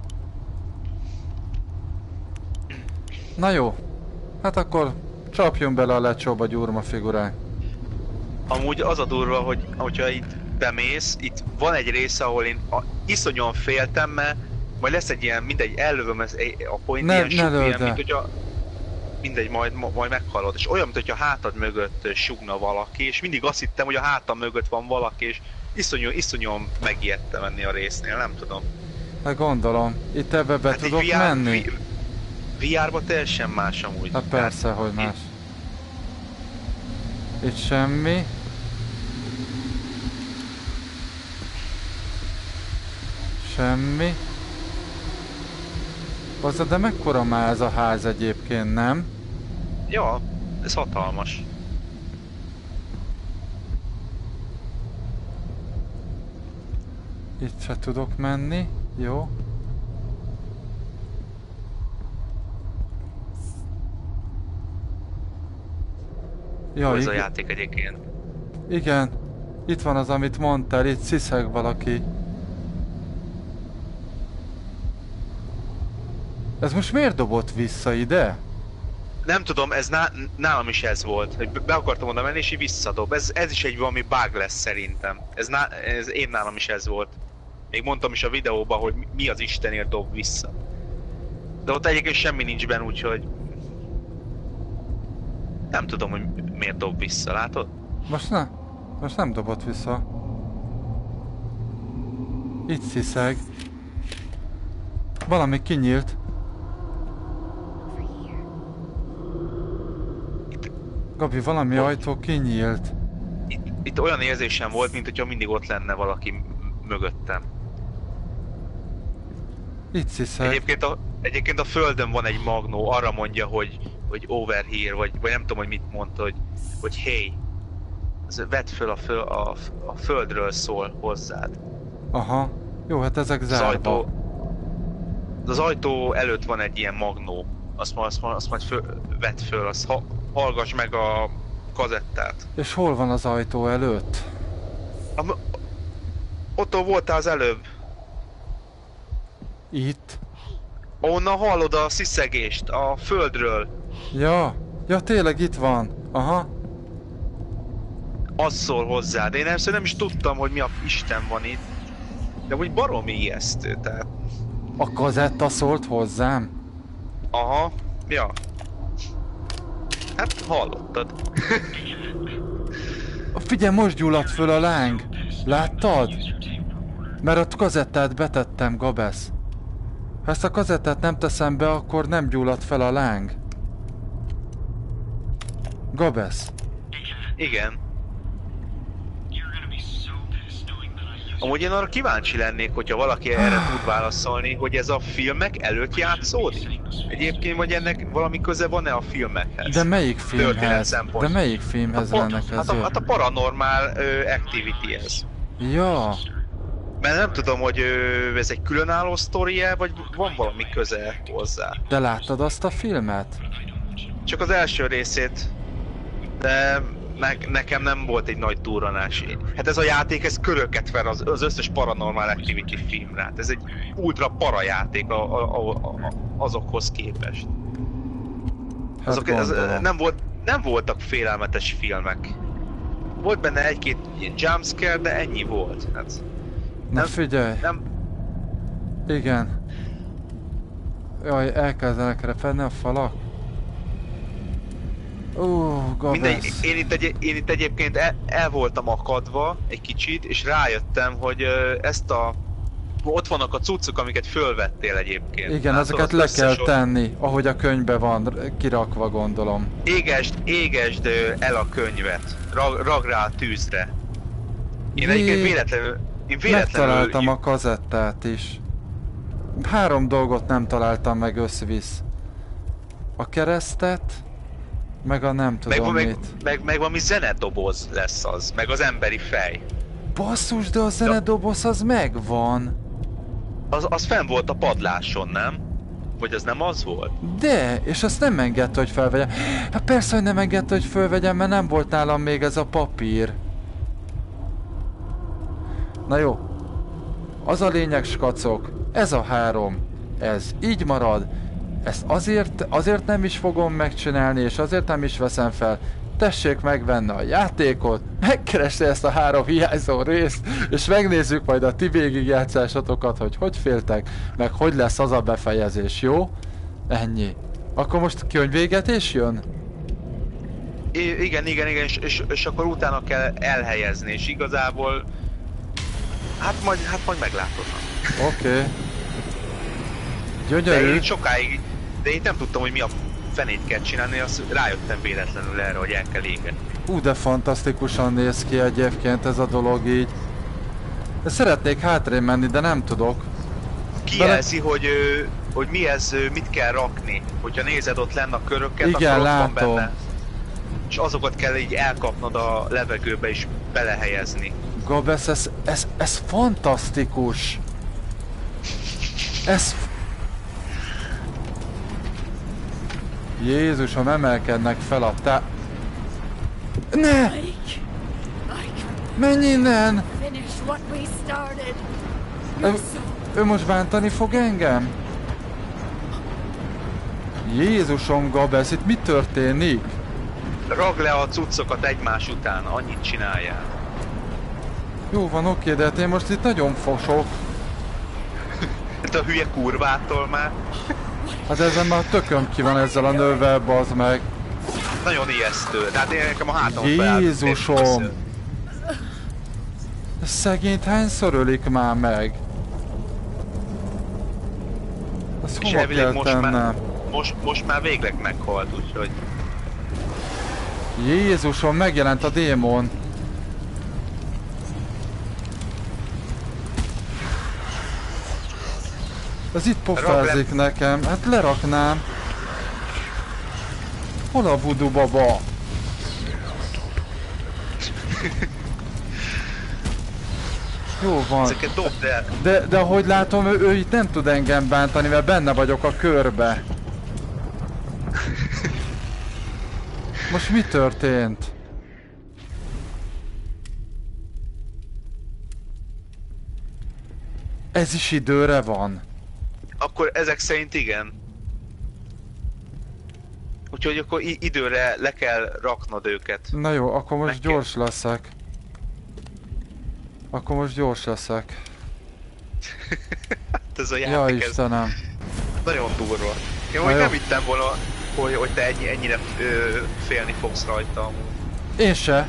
Na jó. Hát akkor csapjon bele a lecsóba, gyurma figurák. Amúgy az a durva, hogy hogyha itt bemész, itt van egy része, ahol én a, iszonyúan féltem, mert majd lesz egy ilyen, mindegy, ellövöm ez, a point, Ne- ilyen ne sug, lőd ilyen, el. mint hogyha mindegy, majd, ma- majd meghallod. És olyan, mint hogyha a hátad mögött ö, sugna valaki, és mindig azt hittem, hogy a hátam mögött van valaki, és iszonyú, iszonyúan megijedtem ennél a résznél, nem tudom. Hát gondolom. Itt ebbe be Hát így tudok vé er menni? vé- vé er-ba teljesen más amúgy. Hát persze, hogy más. Itt semmi. Semmi. Bazzad, de mekkora már ez a ház egyébként, nem? Ja, ez hatalmas. Itt se tudok menni. Jó. Ja, Jó ez a igen. játék egyébként. Igen. Itt van az, amit mondtál, itt sziszeg valaki. Ez most miért dobott vissza ide? Nem tudom, ez ná, nálam is ez volt, hogy be akartam oda menni és így visszadob. Ez, ez is egy valami bug lesz szerintem. Ez, ná, ez én nálam is ez volt. Még mondtam is a videóban, hogy mi- mi az Istenért dob vissza. De ott egyébként semmi nincs benne, úgyhogy... Nem tudom, hogy miért dob vissza, látod? Most ne. Most nem dobott vissza. Itt sziszeg. Valami kinyílt. Gabi, valami Ott. ajtó kinyílt. Itt, itt olyan érzésem volt, mint hogyha mindig ott lenne valaki m- mögöttem. Itt sziszeg. Egyébként a, egyébként a földön van egy magnó, arra mondja, hogy, hogy over here, vagy, vagy nem tudom, hogy mit mondta, hogy, hogy hey. Ez vedd föl a, föl, a, a földről szól hozzád. Aha. Jó, hát ezek Az zárva. ajtó, az ajtó előtt van egy ilyen magnó. Azt, ma- azt, ma- azt majd föl, vedd föl, azt ha, hallgass meg a kazettát. És hol van az ajtó előtt? A, ott voltál az előbb. Itt? Onnan hallod a sziszegést, a földről. Ja. Ja, tényleg itt van. Aha. Az szól hozzád. Én először nem is tudtam, hogy mi a Isten van itt. De úgy baromi ijesztő, tehát... A kazetta szólt hozzám? Aha, ja. Hát hallottad. Figyelj, most gyulladt föl a láng. Láttad? Mert a kazettát betettem, Gabesz. Ha ezt a kazettát nem teszem be, akkor nem gyulladt fel a láng. Gabesz. Igen. Amúgy én arra kíváncsi lennék, hogyha valaki erre tud válaszolni, hogy ez a filmek előtt játszódik? Egyébként, vagy ennek valami köze van-e a filmekhez? De melyik Történet filmhez? szempontból. De melyik filmhez A, lenne hát, ez a, jó? hát a Paranormal ö, Activity-hez. Ja. Mert nem tudom, hogy ö, ez egy különálló sztoria, vagy van valami köze hozzá. De láttad azt a filmet? Csak az első részét, de ne, nekem nem volt egy nagy durranás. Hát ez a játék, ez köröket ver az, az összes Paranormal Activity filmre. Hát ez egy ultra para játék a, a, a, a, azokhoz képest. Hát Azok ez, gondolom. nem, volt, nem voltak félelmetes filmek. Volt benne egy-két ilyen jumpscare, de ennyi volt. Hát Na Nem- figyelj! Nem, Igen. Jaj, elkezdenek repedni a falak. Ó, mindegy, Gabesz. én itt, egy, én itt egyébként el, el voltam akadva egy kicsit, és rájöttem, hogy ö, ezt a... Ott vannak a cuccok, amiket fölvettél egyébként. Igen, Látod, ezeket az le összes kell ott- tenni, ahogy a könyvben van kirakva, gondolom. Égesd, égesd ö, el a könyvet. Rag, rag rá a tűzre. Én Jé, egyébként véletlenül... Én véletlenül... megtaláltam a kazettát is. Három dolgot nem találtam meg összvisz. A keresztet, meg a nem Meg, tudom meg, mit. meg, meg valami zenedoboz lesz az, meg az emberi fej. Basszus, de a zenedoboz az megvan. Az, az fenn volt a padláson, nem? Vagy az nem az volt? De, és azt nem engedte, hogy felvegyem. Hát persze, hogy nem engedte, hogy felvegyem, mert nem volt nálam még ez a papír. Na jó. Az a lényeg, skacok. Ez a három. Ez így marad. Ezt azért, azért nem is fogom megcsinálni, és azért nem is veszem fel. Tessék megvenni a játékot, megkeresni ezt a három hiányzó részt, és megnézzük majd a ti végigjátszásotokat, hogy hogy féltek, meg hogy lesz az a befejezés, jó? Ennyi. Akkor most könyvvégetés jön? I- igen, igen, igen, és, és, és akkor utána kell elhelyezni, és igazából... Hát majd, hát majd meglátod. Oké. Okay. De én Gyönyörű. itt sokáig... De én nem tudtam, hogy mi a fenét kell csinálni, azt rájöttem véletlenül erre, hogy el kell égetni. Ú, de fantasztikusan néz ki egyébként ez a dolog így. De szeretnék hátrébb menni, de nem tudok. Kijelzi, hogy, ö, hogy mi ez, ö, mit kell rakni. Hogyha nézed ott lenn a köröket, Igen, akkor ott látom. van benne. És azokat kell így elkapnod a levegőbe és belehelyezni. Gabesz, ez, ez, ez fantasztikus. Ez... Jézusom, emelkednek fel a tá... Ne! Mike, Mike, Menj innen! finish what we started. Ő, You're so ő most bántani fog engem? Jézusom, Gabesz, itt mi történik? Ragd le a cuccokat egymás után, annyit csináljál. Jó van, oké, de hát én most itt nagyon fosok. Hát a hülye kurvától már Hát ezen már tököm ki van ezzel a nővel, bazd meg. nagyon ijesztő. Tehát én nekem a hátam felállt. Jézusom! Szegényt hányszor ölik már meg? Azt És hova elvileg kell most már, tennem? most, most már végleg meghalt, úgyhogy... Jézusom, megjelent a démon. Ez itt pofázik nekem, hát leraknám. Hol a voodoo baba? Jó van. Ezeket dobd el. De, de ahogy látom, ő, ő itt nem tud engem bántani, mert benne vagyok a körbe. Most mi történt? Ez is időre van. Akkor ezek szerint igen. Úgyhogy akkor i- időre le kell raknod őket. Na jó, akkor most Meg kell. gyors leszek. Akkor most gyors leszek. Hát ez a Ja játék, ez Istenem. nagyon durva. Én Na majd jó. nem hittem volna, hogy, hogy te ennyi, ennyire ö, félni fogsz rajta amúgy. Én se.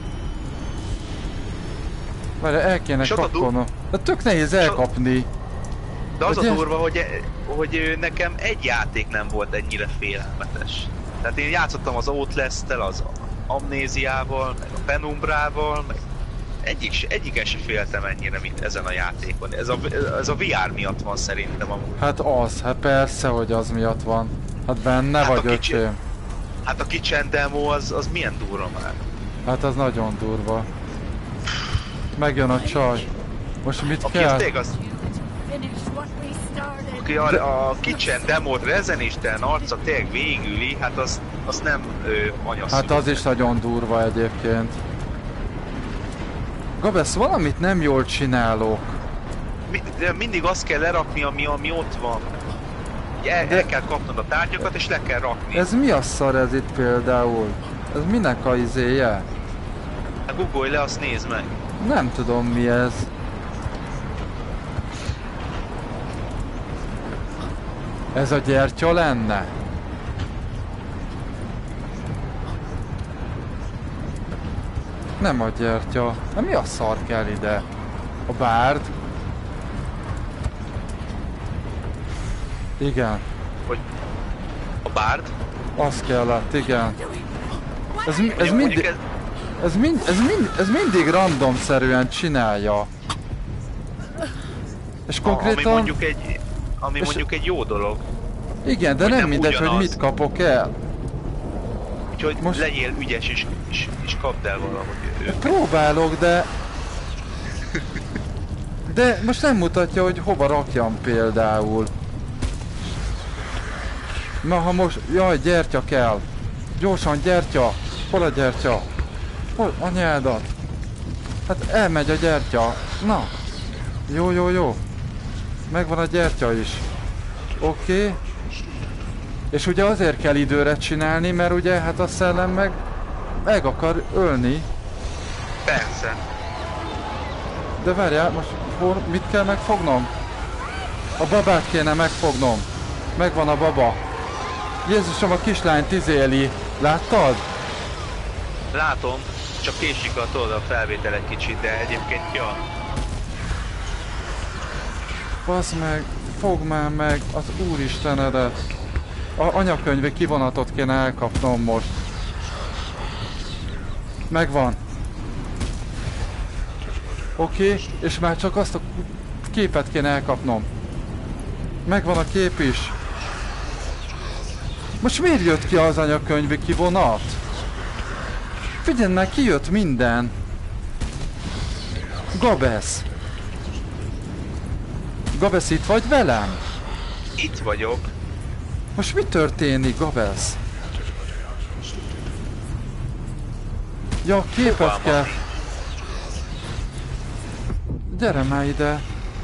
Várj, el kéne És ott a du- kapkolnom. De tök nehéz elkapni. De az Ugye? a durva, hogy, hogy ö, nekem egy játék nem volt ennyire félelmetes. Tehát én játszottam az Outlast-tel, az Amnéziával, meg a Penumbrával, meg egyik, se- egyiken se féltem ennyire, mint ezen a játékon. Ez a, ez a vé er miatt van szerintem amúgy. Hát az, hát persze, hogy az miatt van. Hát benne Hát a vagy, kicsi- öcsém. Hát a Kitchen demo az, az milyen durva már. Hát az nagyon durva. Megjön a csaj. Most mit Aki kell? ezt tényleg az, finish what we started. aki a, a Kitchen demót rezenisten arca tényleg végüli, hát az, az nem ö, anyaszó. Hát az is nagyon durva egyébként. Gabesz, valamit nem jól csinálok. Mi, de mindig azt kell lerakni, ami, ami ott van. Ugye El, De- el kell kapnod a tárgyakat és le kell rakni. Ez mi a szar ez itt például? Ez minek a izéje? Hát googolj le, azt nézd meg. Nem tudom mi ez. Ez a gyertya lenne? Nem a gyertya. Na mi a szar kell ide? A bárd? Igen. Hogy a bárd? Az kellett, igen. Ez, mi- ez, Mondjuk- mondjuk mindig, ez, ez, mind, ez, mind, ez mindig randomszerűen csinálja. És a- ami konkrétan... mondjuk egy, ami És- mondjuk egy jó dolog. Igen, de hogy nem nem mindegy, hogy ugyanaz. mit kapok el. Úgyhogy Most- most... legyél ügyes és, és, és kapd el valahogy őt. Próbálok, de... De most nem mutatja, hogy hova rakjam például. Na, ha most... Jaj, gyertya kell. Gyorsan, gyertya. Hol a gyertya? Hol? Anyádat. Hát elmegy a gyertya. Na. Jó, jó, jó. Megvan a gyertya is. Oké. Okay. És ugye azért kell időre csinálni, mert ugye hát a szellem meg meg akar ölni. Persze. De várjál, most hol, mit kell megfognom? A babát kéne megfognom. Megvan a baba. Jézusom, a kislányt izéli. Láttad? Látom, csak késik a tudod a felvétel egy kicsit, de egyébként ja. Basz meg, fogd már meg az úristenedet. A anyakönyvi kivonatot kéne elkapnom most. Megvan. Oké, okay, és már csak azt a képet kéne elkapnom. Megvan a kép is. Most miért jött ki az anyakönyvi kivonat? Figyelj meg, kijött minden. Gabesz. Gabesz, itt vagy velem? Itt vagyok. Most mi történik, Gabesz? Ja, képet Fogalmam kell. nincs. Gyere már ide.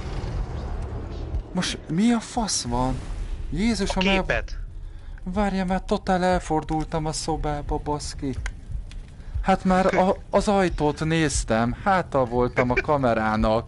Most mi a fasz van? A Jézusom, el... képet. Várja, már totál elfordultam a szobába, baszki. Hát már a, az ajtót néztem, hátal voltam a kamerának.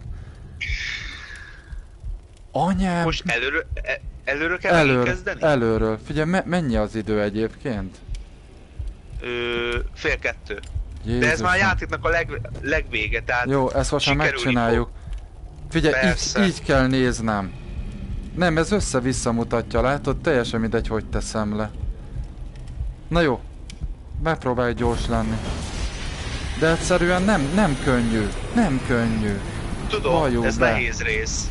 Anyám... Most előről, e, előről kell Elől, kezdeni? előről. Figyelj, me- mennyi az idő egyébként? Ö, fél kettő. Jézusom. De ez már a játéknak a leg, legvége, tehát Jó, ezt most már sikerülni megcsináljuk. Figyelj, így, Persze. így kell néznem. Nem, ez össze-vissza mutatja, látod? Teljesen mindegy, hogy teszem le. Na jó, megpróbálj gyors lenni. De egyszerűen nem, nem könnyű. Nem könnyű. Tudom, Valljuk ez be. nehéz rész.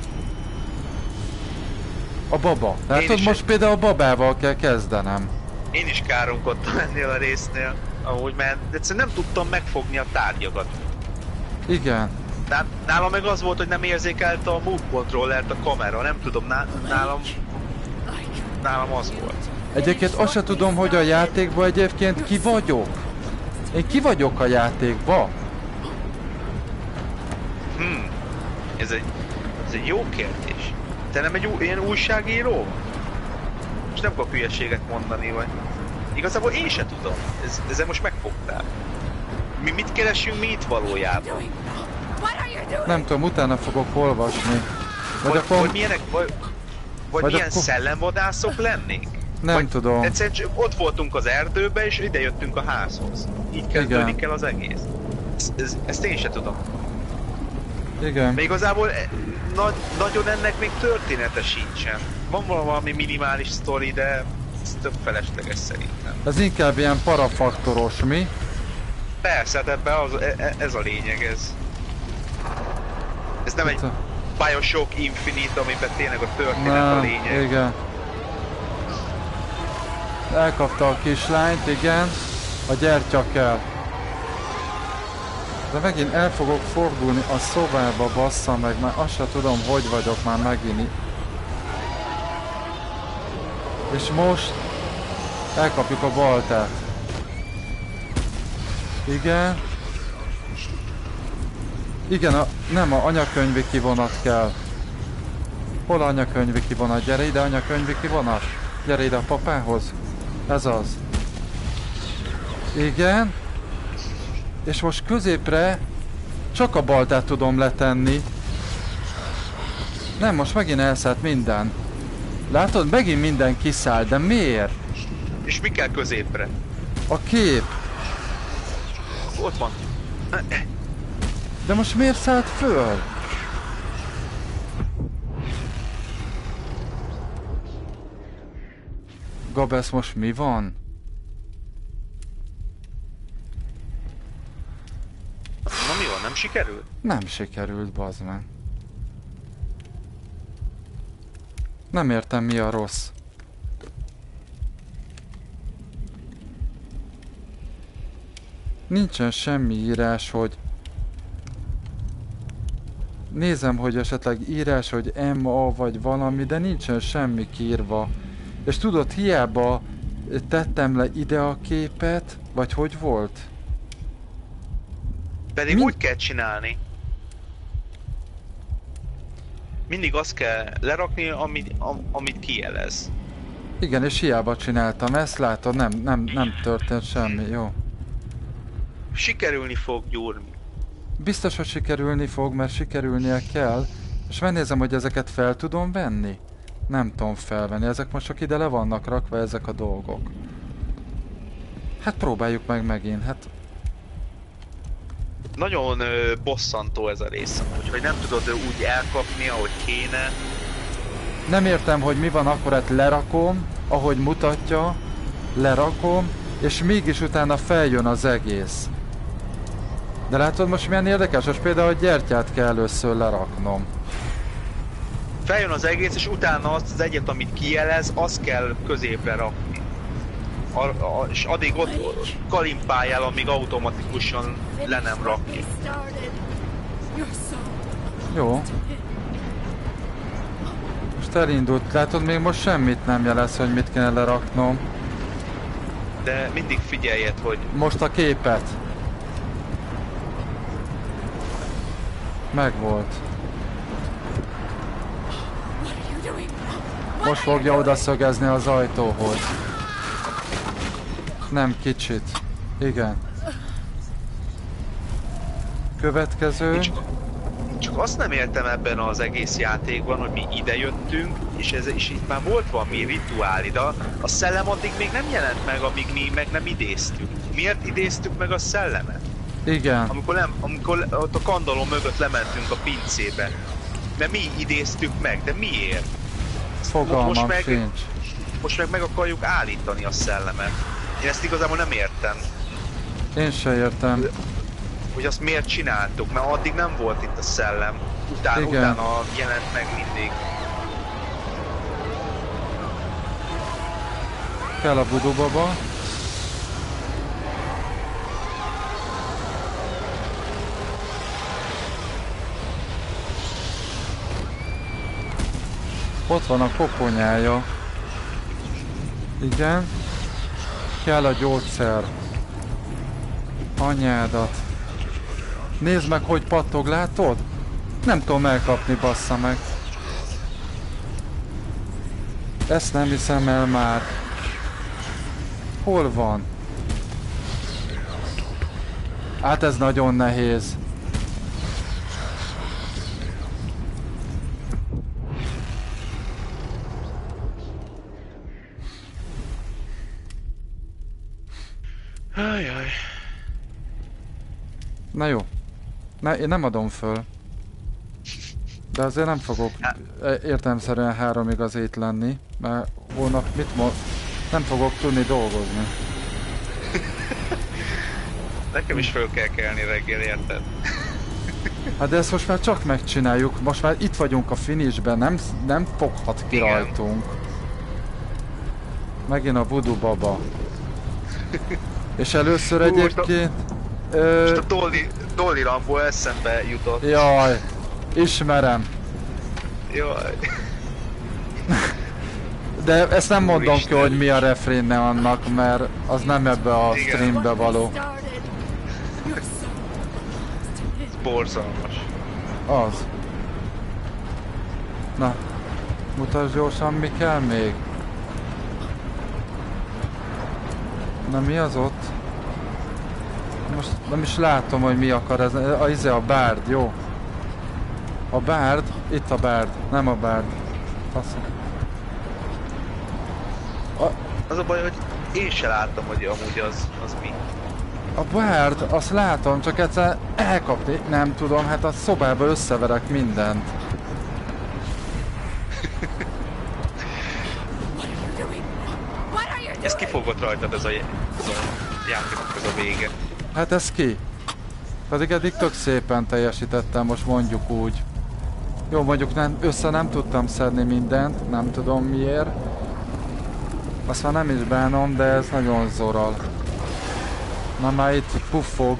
A baba. Látod, is- most például a babával kell kezdenem. Én is káromkodtam ennél a résznél, amúgy, mert egyszerűen nem tudtam megfogni a tárgyakat. Igen. Tehát nálam meg az volt, hogy nem érzékelte a move controllert a kamera, nem tudom, ná, nálam, nálam az volt. Egyébként azt se tudom, hogy a játékban egyébként ki vagyok. Én ki vagyok a játékban? Hmm, ez egy, ez egy jó kérdés. Te nem egy ú- ilyen újságíró? És nem akarok hülyeséget mondani, vagy... Igazából én se tudom, ez, ezzel most megfogtál. Mi mit keresünk mi itt valójában? What are you doing? Nem tudom, utána fogok olvasni. Vagy Vagy, akkor... vagy milyenek, vagy, vagy Vagy milyen akkor- szellemvadászok lennénk? Nem vagy tudom. Egyszerűen csak ott voltunk az erdőbe, és ide jöttünk a házhoz. Így kezdődik el az egész. Ez, ez, ezt én se tudom. Igen. De igazából e, nagy, nagyon ennek még története sincsen. Van valami minimális sztori, de ez tök felesleges szerintem. Ez inkább ilyen parafaktoros, mi? Persze, de ebbe az, e, e- ez a lényeg, ez. Ez nem egy Hát, Bioshock Infinite, amiben tényleg a történet a Na, lényeg. igen. Elkapta a kislányt, igen. A gyertya kell. De megint el fogok fordulni a szobába, bassza meg, már azt sem tudom, hogy vagyok már megint. És most elkapjuk a baltát. Igen. Igen, a, nem a anyakönyvi kivonat kell. Hol a anyakönyvi kivonat? Gyere ide, anyakönyvi kivonat. Gyere ide a papához. Ez az. Igen. És most középre csak a baltát tudom letenni. Nem, most megint elszállt minden. Látod, megint minden kiszáll, de miért? És mi kell középre? A kép. Ott van. De most miért szállt föl? Gabesz, most mi van? Na mi van, nem sikerült? Nem sikerült, bazd meg. Nem értem, mi a rossz. Nincsen semmi írás, hogy... Nézem, hogy esetleg írás, hogy em á vagy valami, de nincsen semmi kiírva. És tudod, hiába tettem le ide a képet, vagy hogy volt? Pedig Mi? úgy kell csinálni. Mindig azt kell lerakni, amit, am, amit kijelez. Igen, és hiába csináltam ezt, látod, nem, nem, nem történt semmi, jó. Sikerülni fog, Gyurmi. Biztos, hogy sikerülni fog, mert sikerülnie kell. És megnézem, hogy ezeket fel tudom venni. Nem tudom felvenni, ezek most csak ide le vannak rakva, ezek a dolgok. Hát próbáljuk meg megint, hát... Nagyon ö, bosszantó ez a rész, hogy nem tudod ö, úgy elkapni, ahogy kéne. Nem értem, hogy mi van, akkor hát lerakom, ahogy mutatja, lerakom, és mégis utána feljön az egész. De látod most milyen érdekes? Most például a gyertyát kell először leraknom. Feljön az egész, és utána azt az egyet, amit kijelez, azt kell középre rakni. A, a, és addig ott kalimpáljál, amíg automatikusan le nem rakni. Jó. Most elindult, látod, még most semmit nem jelez, hogy mit kéne leraknom. De mindig figyeljed, hogy Most a képet. Megvolt. Most fogja oda szögezni az ajtóhoz. Nem kicsit. Igen. Következő. Csak, csak azt nem értem ebben az egész játékban, hogy mi ide jöttünk, és, ez, és itt már volt valami rituál, de a szellem addig még nem jelent meg, amíg mi meg nem idéztük. Miért idéztük meg a szellemet? Igen. Amikor, nem, amikor ott a kandaló mögött lementünk a pincébe. Mert mi idéztük meg, de miért? Fogalmam most meg, sincs. most meg meg akarjuk állítani a szellemet. Én ezt igazából nem értem, Én se értem. hogy azt miért csináltuk, mert addig nem volt itt a szellem. Utána, Igen. utána jelent meg mindig. Kell a budubaba. Ott van a koponyája. Igen. Kell a gyógyszer. Anyádat. Nézd meg, hogy pattog, látod? Nem tudom elkapni, bassza meg. Ezt nem hiszem el már. Hol van? Hát ez nagyon nehéz. Ajaj. Na jó. Ne, én nem adom föl. De azért nem fogok értelemszerűen háromig az ét lenni, mert holnap mit mond? Nem fogok tudni dolgozni. Nekem is föl kell kelni reggel, érted? Hát de ezt most már csak megcsináljuk, most már itt vagyunk a finishben, nem, nem foghat ki Igen. rajtunk. Megint a voodoo baba. És először Hú, egyébként... Ö, Most a Dolly, Dolly Rambo eszembe jutott. jaj, ismerem. Jaj. De ezt nem mondom ki, Úristen. hogy mi a refrénne annak, mert az nem ebbe a Igen. streambe való. Borzalmas. Az. Na, mutasd gyorsan, mi kell még. Na mi az ott? Most nem is látom, hogy mi akar ez. A, izé a bárd, jó? A bárd? Itt a bárd, nem a bárd. Faszom. A, Az a baj, hogy én se láttam, hogy amúgy az, az mi. a Bard, azt látom, csak egyszer elkapni, nem tudom, hát a szobába összeverek mindent. What are you doing? What are you doing? Ez kifogott rajtad, ez a, ez a játékok, ez a vége. Hát ez ki? Pedig eddig tök szépen teljesítettem, most mondjuk úgy. Jó, mondjuk nem, össze nem tudtam szedni mindent, nem tudom miért. Azt már nem is bánom, de ez nagyon zoral. Na már itt puffog.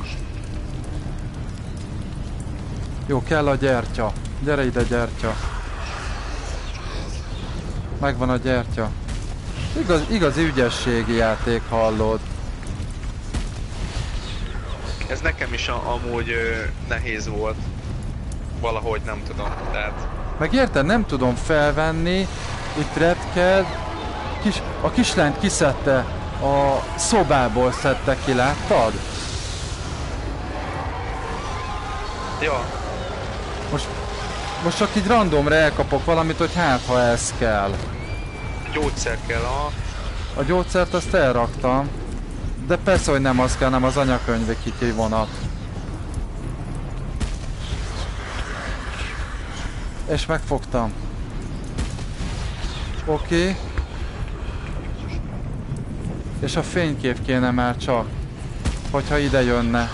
Jó, kell a gyertya. Gyere ide, gyertya. Megvan a gyertya. Igaz, igazi ügyességi játék, hallod. Ez nekem is a, amúgy ö, nehéz volt. Valahogy nem tudom, tehát... Meg érted, nem tudom felvenni. Itt repked. Kis, a kislányt kiszedte. A szobából szedte ki, láttad? Ja, Most, most csak így randomra elkapok valamit, hogy hát ha ez kell. gyógyszer kell, a... A gyógyszert azt elraktam. De persze, hogy nem az kell, nem az anyakönyvi kivonat. És megfogtam. Oké. Okay. És a fénykép kéne már csak. Hogyha ide jönne.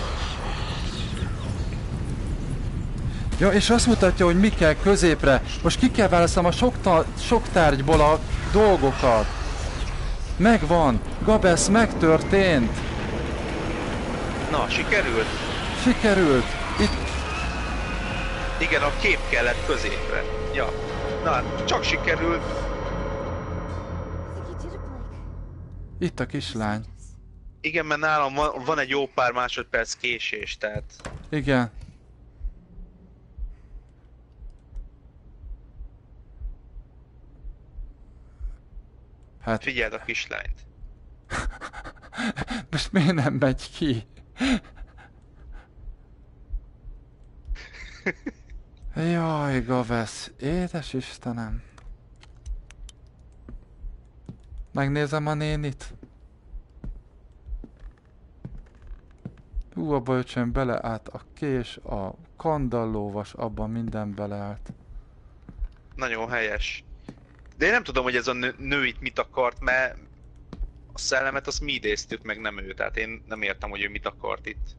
Ja, és azt mutatja, hogy mi kell középre. Most ki kell választanom a sok, ta- sok tárgyból a dolgokat. Megvan. Gabesz, megtörtént. Na, sikerült? Sikerült. Itt Igen, a kép kellett középre. Ja. Na, hát csak sikerült. Itt a kislány. Igen, mert nálam van, van egy jó pár másodperc késés, tehát... Igen. Hát Figyeld a kislányt. most miért nem megy ki? Jaj, Gavesz, édes Istenem. Megnézem a nénit. Hú, abba öcsön beleállt a kés, a kandallóvas, abban minden beleállt. Nagyon helyes. De én nem tudom, hogy ez a nő, nő itt mit akart, mert a szellemet azt mi idéztük, meg nem ő. Tehát én nem értem, hogy ő mit akart itt.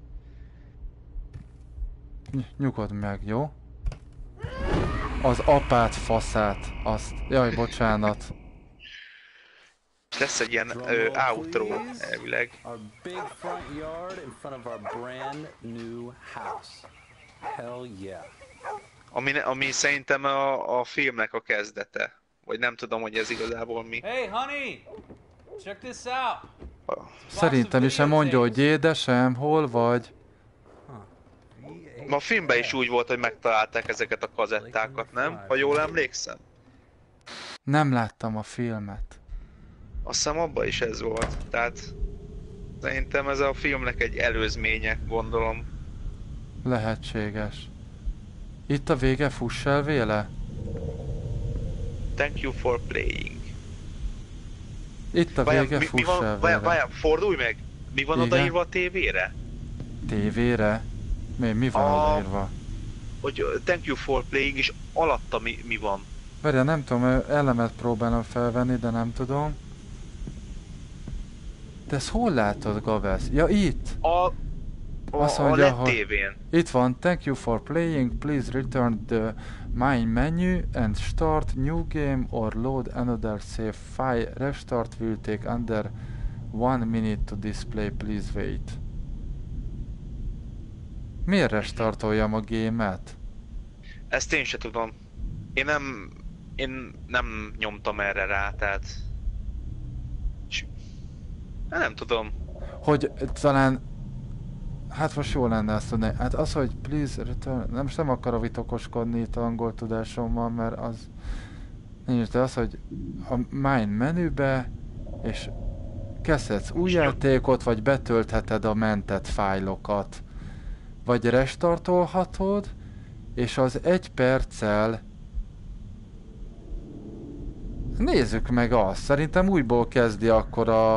Ny- nyugodj meg, jó? Az apát faszát, azt. Jaj, bocsánat. Lesz egy ilyen ö, outro elvileg. Our big front yard in front of our brand new house. Hell yeah. Ami, ami szerintem a, a filmnek a kezdete. Vagy nem tudom, hogy ez igazából mi. Hey, honey! Check this out! Szerintem is sem mondja, hogy édesem, hol vagy? Ma a filmben is úgy volt, hogy megtalálták ezeket a kazettákat, nem? Ha jól emlékszem. Nem láttam a filmet. Azt hiszem abban is ez volt. Tehát szerintem ez a filmnek egy előzménye, gondolom. Lehetséges. Itt a vége, fuss el véle? Thank you for playing. Itt a Várjál, vége, mi, mi fuss van, el várjál, véle. várjál, fordulj meg! Mi van Igen. odaírva a tévére? Tévére? Mi, mi van A- odaírva? Hogy ö, thank you for playing, és alatta mi, mi van? Várjál, nem tudom, ö, elemet próbálom felvenni, de nem tudom. De ezt hol látod, Gavesz? Ja, itt! A, a, Azt a mondja, led hogy- tévén. Itt van, thank you for playing, please return the main menu and start new game or load another save file. Restart will take under one minute to display, please wait. Miért restartoljam a gémet? Ezt én se tudom. Én nem... Én nem nyomtam erre rá, tehát... S- Hát nem tudom. Hogy talán... Hát most jó lenne ezt tudni. Hát az, hogy please return... Nem, most nem akarok itt okoskodni itt angol tudásommal, mert az... Nincs, de az, hogy a main menübe, és kezdhetsz új játékot, vagy betöltheted a mentett fájlokat. Vagy restartolhatod, és az egy perccel... Nézzük meg azt. Szerintem újból kezdi akkor a...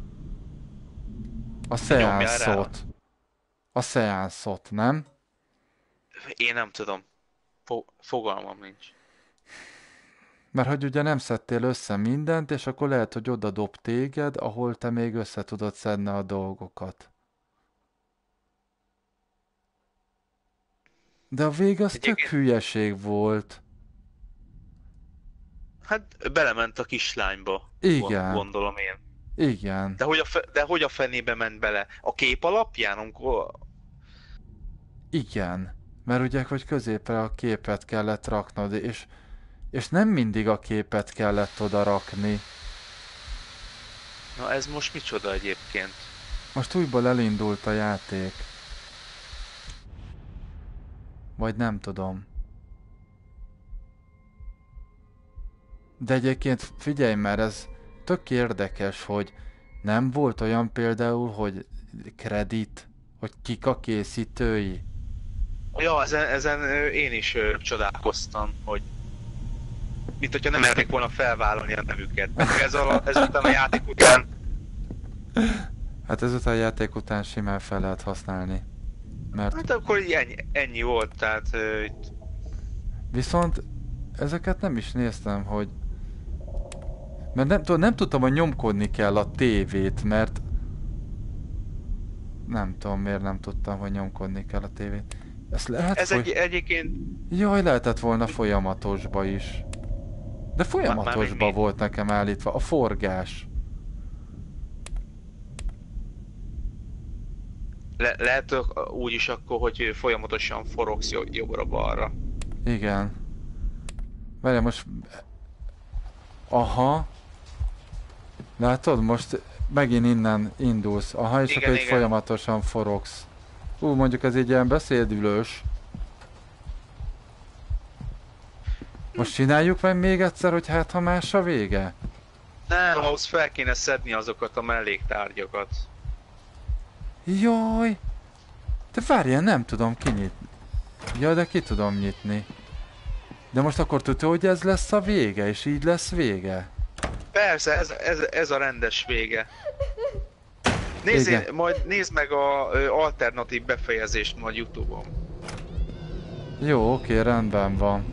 A szeánszot. A szeánszot, nem? Én nem tudom. Fo fogalmam nincs. Mert hogy ugye nem szedtél össze mindent, és akkor lehet, hogy oda dob téged, ahol te még össze tudod szedni a dolgokat. De a vég az tök hülyeség volt. Hát belement a kislányba. Igen. Gondolom én. Igen. De hogy, a fe de hogy a fenébe ment bele? A kép alapján, amikor... Igen. Mert ugye, hogy középre a képet kellett raknod, és, és nem mindig a képet kellett oda rakni. Na ez most micsoda egyébként? Most újból elindult a játék. Vagy nem tudom. De egyébként figyelj, mert ez tök érdekes, hogy nem volt olyan például, hogy kredit, hogy kik a készítői. Ja, ezen, ezen én is ö, csodálkoztam, hogy mint hogyha nem merték volna felvállalni a nevüket. Ez, a, ez után a játék után... Hát ezután a játék után simán fel lehet használni. Mert... Hát akkor ennyi, ennyi volt, tehát... Ö, itt... Viszont ezeket nem is néztem, hogy... Mert nem, tudom, nem tudtam, hogy nyomkodni kell a tévét, mert... Nem tudom, miért nem tudtam, hogy nyomkodni kell a tévét. Ez lehet, Ez hogy... egy, egyébként... Jaj, lehetett volna folyamatosba is. De folyamatosba Már volt nekem állítva. A forgás. Le, lehet úgy is akkor, hogy folyamatosan forogsz jobbra-balra. Igen. Várjál, most... Aha. Látod, most megint innen indulsz. Aha, és Igen, akkor itt igen. folyamatosan forogsz. Ú, mondjuk ez egy ilyen beszédülős. Most csináljuk meg még egyszer, hogy hát ha más a vége? Nem, ahhoz fel kéne szedni azokat a melléktárgyakat. Jaj! De várjál, nem tudom kinyitni. Ja, de ki tudom nyitni. De most akkor tudod, hogy ez lesz a vége, és így lesz vége? Persze, ez, ez, ez a rendes vége. Nézzé, Igen. majd nézd meg a ö, alternatív befejezést majd YouTube-on. Jó, oké, rendben van.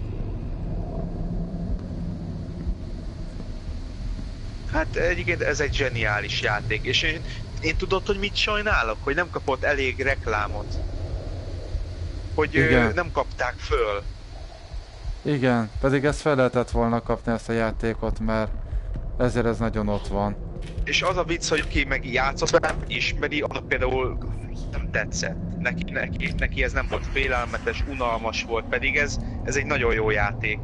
Hát egyébként ez egy zseniális játék, és én, én tudod, hogy mit sajnálok? Hogy nem kapott elég reklámot. Hogy ö, nem kapták föl. Igen, pedig ezt fel lehetett volna kapni, ezt a játékot, mert ezért ez nagyon ott van. És az a vicc, hogy ki meg játszott, nem ismeri, annak például nem tetszett. Neki, neki, neki ez nem volt félelmetes, unalmas volt, pedig ez, ez egy nagyon jó játék.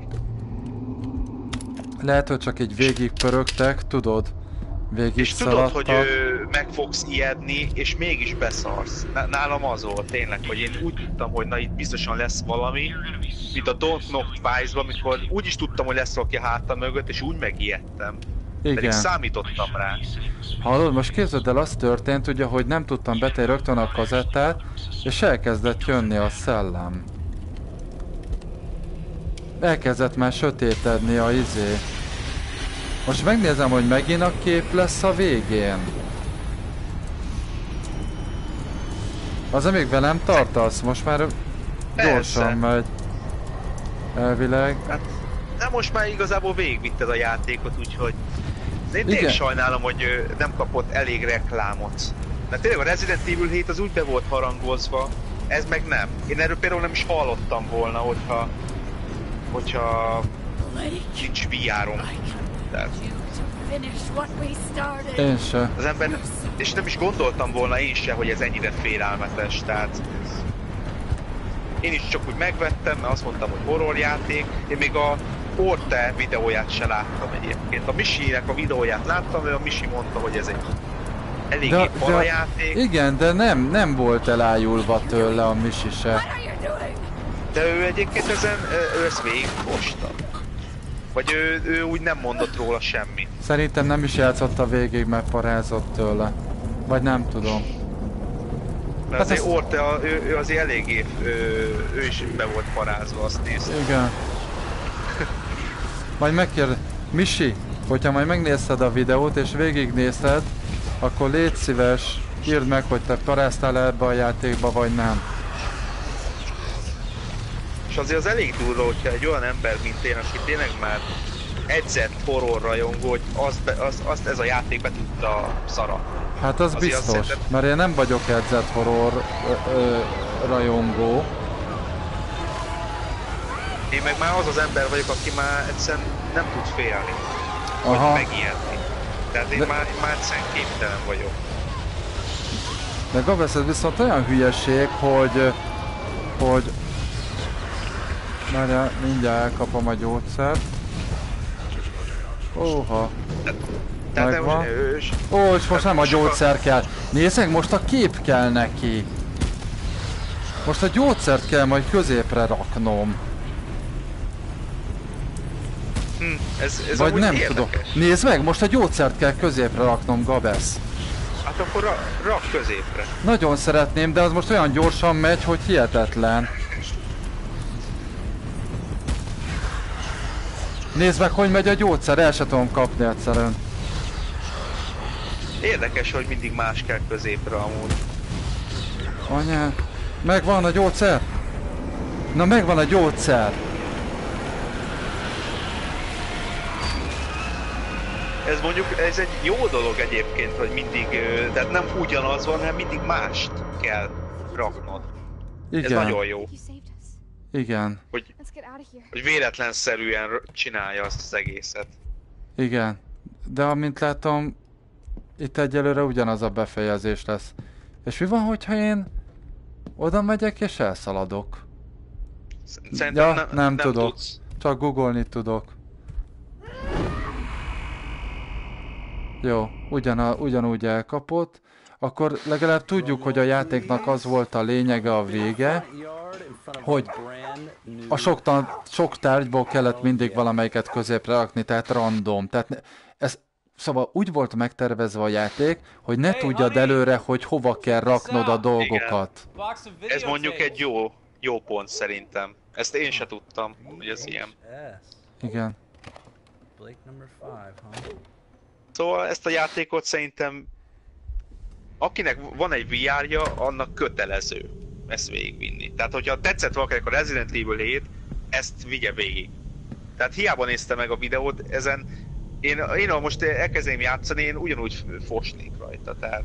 Lehet, hogy csak így végig pörögtek, tudod? Végig És tudod, szaladtak. hogy ö, meg fogsz ijedni, és mégis beszarsz. Nálam az volt tényleg, hogy én úgy tudtam, hogy na itt biztosan lesz valami, mint a Don't Knock Twice-ban, amikor úgy is tudtam, hogy lesz valaki a hátam mögött, és úgy megijedtem. Igen. Pedig számítottam rá. Hallod, most képzeld el, az történt, ugye, hogy nem tudtam betenni rögtön a kazettát, és elkezdett jönni a szellem. Elkezdett már sötétedni a izé. Most megnézem, hogy megint a kép lesz a végén. Az még velem tartasz? Most már gyorsan megy. Elvileg. Hát, de most már igazából végigvitted a játékot, úgyhogy... De én tényleg sajnálom, hogy ö, nem kapott elég reklámot. Mert tényleg a Resident Evil hét az úgy be volt harangozva, ez meg nem. Én erről például nem is hallottam volna, hogyha... hogyha... nincs vé er-om. Tehát... Én se. Az ember... És nem is gondoltam volna én se, hogy ez ennyire félelmetes, tehát... Én is csak úgy megvettem, mert azt mondtam, hogy horror játék. Én még a Orte videóját se láttam egyébként. A Misinek a videóját láttam, ő a Misi mondta, hogy ez egy eléggé para játék. Igen, de nem, nem volt elájulva tőle a Misi se. De ő egyébként ezen, ő ezt végigfosta. Vagy ő, ő úgy nem mondott róla semmit. Szerintem nem is játszotta végig, mert parázott tőle. Vagy nem tudom. Mert hát azért ezt... Orte, ő, ő azért eléggé, ő, ő is be volt parázva, azt néztem. Igen. Majd megkérdez... Misi, Hogyha majd megnézted a videót és végignézted, akkor légy szíves, írd meg, hogy te paráztál ebbe a játékba, vagy nem. És azért az elég durva, hogyha egy olyan ember, mint én, aki tényleg már edzett horror rajongó, hogy azt, be, azt, azt ez a játék be tudta szara. Hát az azért biztos, szerintem... mert én nem vagyok edzett horror ö, ö, rajongó. Én meg már az az ember vagyok, aki már egyszerűen nem tud félni. Aha. Vagy megijedni. Tehát én De... már, már egyszerűen képtelen vagyok. De Gabesz, ez viszont olyan hülyeség, hogy... hogy... Várjál, mindjárt elkapom a gyógyszert. Óha. Tehát Megvan. most, ős, Ó, és most nem a gyógyszer kell. Nézd meg, most a kép kell neki. Most a gyógyszert kell majd középre raknom. hm, ez, ez Vagy nem érdekes. tudom. Nézd meg, most a gyógyszert kell középre raknom, Gabesz. Hát akkor ra, rak középre. Nagyon szeretném, de az most olyan gyorsan megy, hogy hihetetlen. Nézd meg, hogy megy a gyógyszer, el se tudom kapni egyszerűen. Érdekes, hogy mindig más kell középre amúgy. Anyá, megvan a gyógyszer? Na, megvan a gyógyszer. Ez mondjuk, ez egy jó dolog egyébként, hogy mindig, ö, tehát nem ugyanaz van, hanem mindig mást kell raknod. Ez Igen, nagyon jó, You saved us. igen, hogy, Let's get out of here. hogy véletlenszerűen r- csinálja azt az egészet. igen. De amint látom, itt egyelőre ugyanaz a befejezés lesz. És mi van, hogyha én oda megyek és elszaladok? Szerintem Ja, nem, nem nem tudok. tudsz. Csak googolni tudok. Jó, ugyan, ugyanúgy elkapott. Akkor legalább tudjuk, hogy a játéknak az volt a lényege, a vége, hogy a sok, tan- sok tárgyból kellett mindig valamelyiket középre rakni, tehát random. Tehát ne, ez, szóval úgy volt megtervezve a játék, hogy ne tudjad előre, hogy hova kell raknod a dolgokat. Box of Ez mondjuk egy videotapes. jó, jó pont szerintem. Ezt én se tudtam, hogy ez ilyen. Igen. Blake number five, huh? Szóval ezt a játékot szerintem, akinek van egy vé er-ja, annak kötelező ezt végigvinni. Tehát, hogyha tetszett valakinek a Resident Evil hét, ezt vigye végig. Tehát hiába nézte meg a videót, ezen én, én ha most elkezdném játszani, én ugyanúgy fosnék rajta, tehát...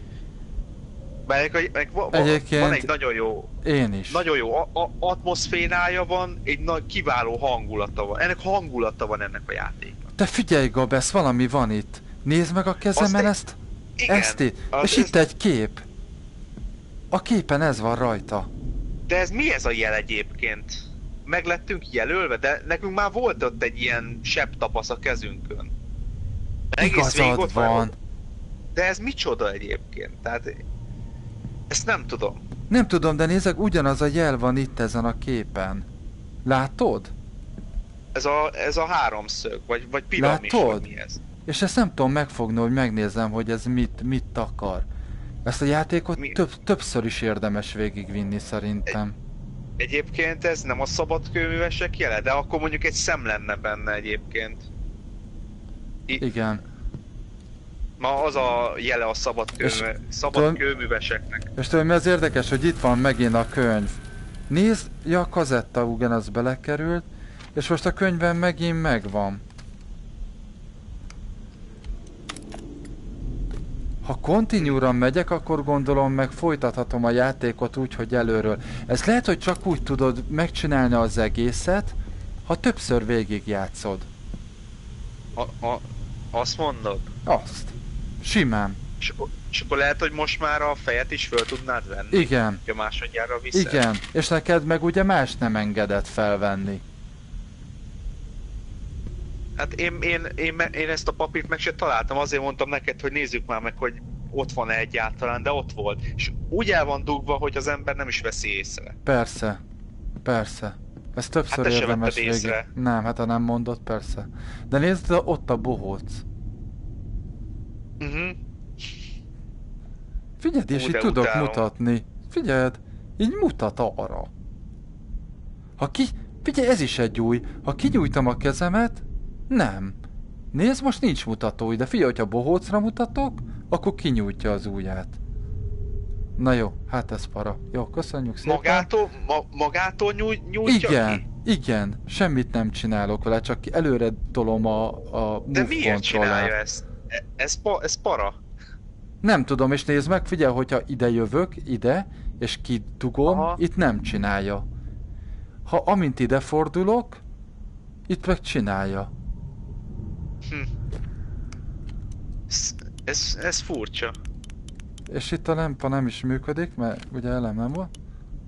Mert meg, meg, va- va- Egyébként van egy nagyon jó, Én is. nagyon jó a, a, atmoszférája van, egy nagy kiváló hangulata van. Ennek hangulata van ennek a játéknak. Te figyelj, Gabesz, valami van itt. Nézd meg a kezemen egy- ezt. Igen, Ezt itt. az- És ez- itt egy kép. A képen ez van rajta. De ez mi ez a jel egyébként? Meg lettünk jelölve, de nekünk már volt ott egy ilyen sebb tapasz a kezünkön. Egész végig Igazad ott van. De ez micsoda egyébként? Tehát ezt nem tudom. Nem tudom, de nézek, ugyanaz a jel van itt ezen a képen. Látod? Ez a, ez a háromszög, vagy, vagy piramis, Látod? vagy mi ez? És ezt nem tudom megfogni, hogy megnézem, hogy ez mit, mit akar. Ezt a játékot Mi? több, többször is érdemes végigvinni szerintem. Egyébként ez nem a szabadkőművesek jele, de akkor mondjuk egy szem lenne benne egyébként. I- Igen. Ma az a jele a szabadkőmű, szabadkőműveseknek. És tudod, mi az érdekes, hogy itt van megint a könyv. Nézd, ja, a kazetta ugyanaz belekerült, és most a könyvben megint megvan. Ha continue-ra megyek, akkor gondolom meg folytathatom a játékot úgy, hogy előről. Ez lehet, hogy csak úgy tudod megcsinálni az egészet, ha többször végigjátszod. A, a, azt mondod? Azt. Simán. És, akkor- és akkor lehet, hogy most már a fejet is föl tudnád venni? Igen. Ja, másodjára vissza. Igen. És neked meg ugye más nem engedett felvenni. Hát én, én, én, me- én ezt a papírt meg se találtam, azért mondtam neked, hogy nézzük már meg, hogy ott van-e egyáltalán, de ott volt. És úgy el van dugva, hogy az ember nem is veszi észre. Persze. Persze. Ez többször Hát te se érdemes vetted végig. észre. Nem, hát ha nem mondod, persze. De nézd, ott a bohóc. Uh-huh. Figyeld, és Ú, így de tudok utálom. mutatni. Figyeld, így mutat arra. Ha ki... Figyelj, ez is egy új. Ha kinyújtam a kezemet, nem. Nézd, most nincs mutató ide. Figyelj, hogyha bohócra mutatok, akkor kinyújtja az ujját. Na jó, hát ez para. Jó, köszönjük szépen. Magától, ma, magától nyúj, nyújtja Igen, ki? igen. Semmit nem csinálok vele, csak előre tolom a, a De move miért csinálja controllert. ezt? E- Ez, pa, ez para. Nem tudom, és nézd meg, figyelj, hogyha ide jövök, ide, és kidugom, Aha. itt nem csinálja. Ha amint ide fordulok, itt meg csinálja. Hm. Ez, ez, ez furcsa. És itt a lampa nem is működik, mert ugye elem nem volt.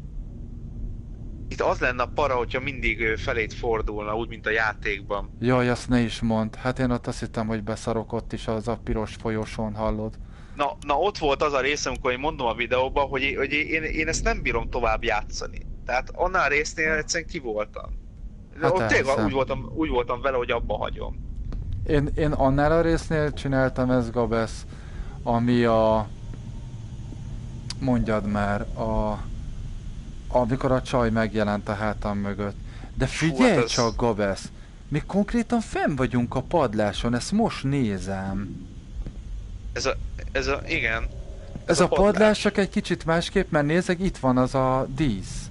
Itt az lenne a para, hogyha mindig ö, felét fordulna, úgy, mint a játékban. Jaj, azt ne is mondd. Hát én ott azt hittem, hogy beszarok ott is az a piros folyosón, hallod. Na, na ott volt az a rész, amikor én mondom a videóban, hogy, hogy én, én ezt nem bírom tovább játszani. Tehát annál résznél egyszerűen ki voltam. De Hát ott tényleg elhiszem. úgy voltam, úgy voltam vele, hogy abba hagyom. Én, én annál a résznél csináltam ezt, Gabesz, ami a... Mondjad már, a... Amikor a csaj megjelent a hátam mögött. De figyelj hát ez- csak, Gabesz! Mi konkrétan fenn vagyunk a padláson, ezt most nézem. Ez a, ez a, igen. Ez a padlás csak egy kicsit másképp, mert nézek, itt van az a dísz.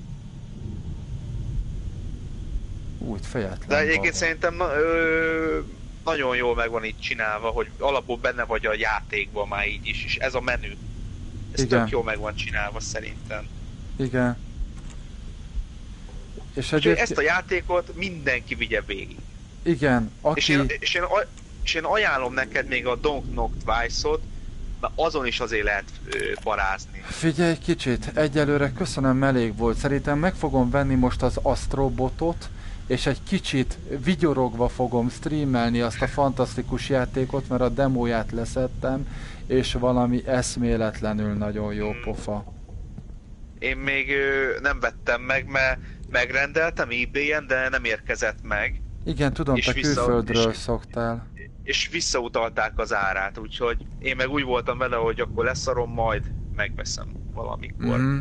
Úgy fejetlen. De egyébként baba. szerintem na, ö, nagyon jól meg van itt csinálva, hogy alapból benne vagy a játékban már így is, és ez a menü. Ez Igen. tök jól meg van csinálva szerintem. Igen. És Úgyhogy egyébként... ezt a játékot mindenki vigye végig. Igen, aki... És én, és, én, a- és én ajánlom neked még a Don't Knock Twice-ot, mert azon is azért lehet ö, parázni. Figyelj egy kicsit, egyelőre köszönöm, elég volt. Szerintem meg fogom venni most az Astrobotot, és egy kicsit vigyorogva fogom streamelni azt a fantasztikus játékot, mert a demóját leszettem, és valami eszméletlenül nagyon jó pofa. Én még ö, nem vettem meg, mert megrendeltem eBay-en, de nem érkezett meg, Igen, tudom, És te vissza- külföldről és- szoktál. és visszautalták az árát, úgyhogy én meg úgy voltam vele, hogy akkor leszarom, majd megveszem valamikor. Mhm.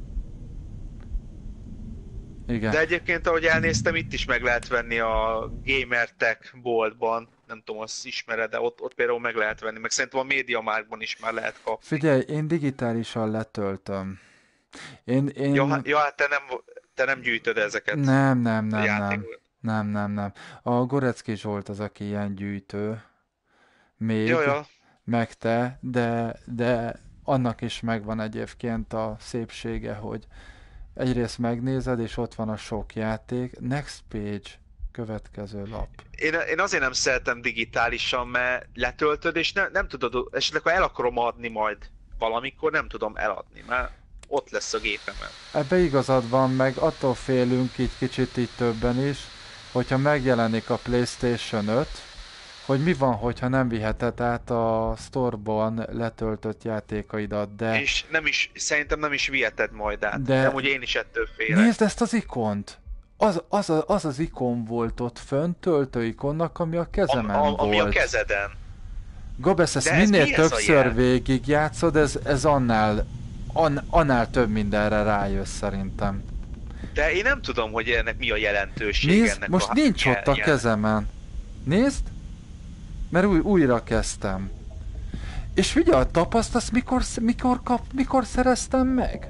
Igen. De egyébként, ahogy elnéztem, itt is meg lehet venni a Gamertech boltban, nem tudom, azt ismered, de ott, ott például meg lehet venni, meg szerintem a MediaMarktban is már lehet kapni. Figyelj, én digitálisan letöltöm. Én, én... Ja, hát- ja, hát te nem, te nem gyűjtöd ezeket Nem, nem, a nem, nem. játékokat. Nem, nem, nem. A Gorecki Zsolt az, aki ilyen gyűjtő. Még, Ja, ja. meg te, de, de annak is megvan egyébként a szépsége, hogy egyrészt megnézed, és ott van a sok játék. Next page, következő lap. Én, én azért nem szeretem digitálisan, mert letöltöd, és ne, nem tudod, esetleg ha el akarom adni majd valamikor, nem tudom eladni, mert ott lesz a gépemen. Ebbe igazad van, meg attól félünk így kicsit így többen is, hogyha megjelenik a PlayStation öt, hogy mi van, hogyha nem viheted át a store-ban letöltött játékaidat, de... És nem is, szerintem nem is viheted majd át. De- De... Nem, ugye én is ettől félek. Nézd ezt az ikont! Az az, a, az az ikon volt ott fönn, töltőikonnak, ami a Am, kezemen am, ami volt. a kezeden. Gabesz, ezt De ez minél mi ez a többször jel? végig játszod, ez, ez annál, an, annál több mindenre rájössz szerintem. De én nem tudom, hogy ennek mi a jelentősége. Nézd, ennek most a nincs jel- ott a jel- kezemen. Nézd! Mert új, újra kezdtem. És figyelj, tapasztalsz, mikor, mikor, kap, mikor szereztem meg?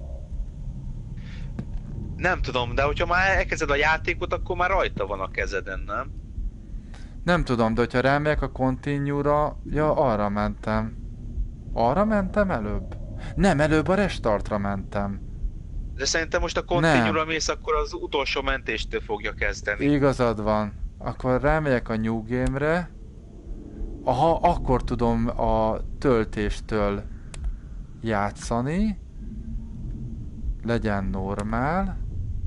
Nem tudom, de hogyha már elkezded a játékot, akkor már rajta van a kezeden, nem? Nem tudom, de hogyha rámegyek a continue-ra, ja, arra mentem. Arra mentem előbb? Nem, előbb a restartra mentem. De szerintem most a continue-ra mész, akkor az utolsó mentéstől fogja kezdeni. Igazad van. Akkor rámegyek a New Game-re. Aha, akkor tudom a töltéstől játszani. Legyen normál.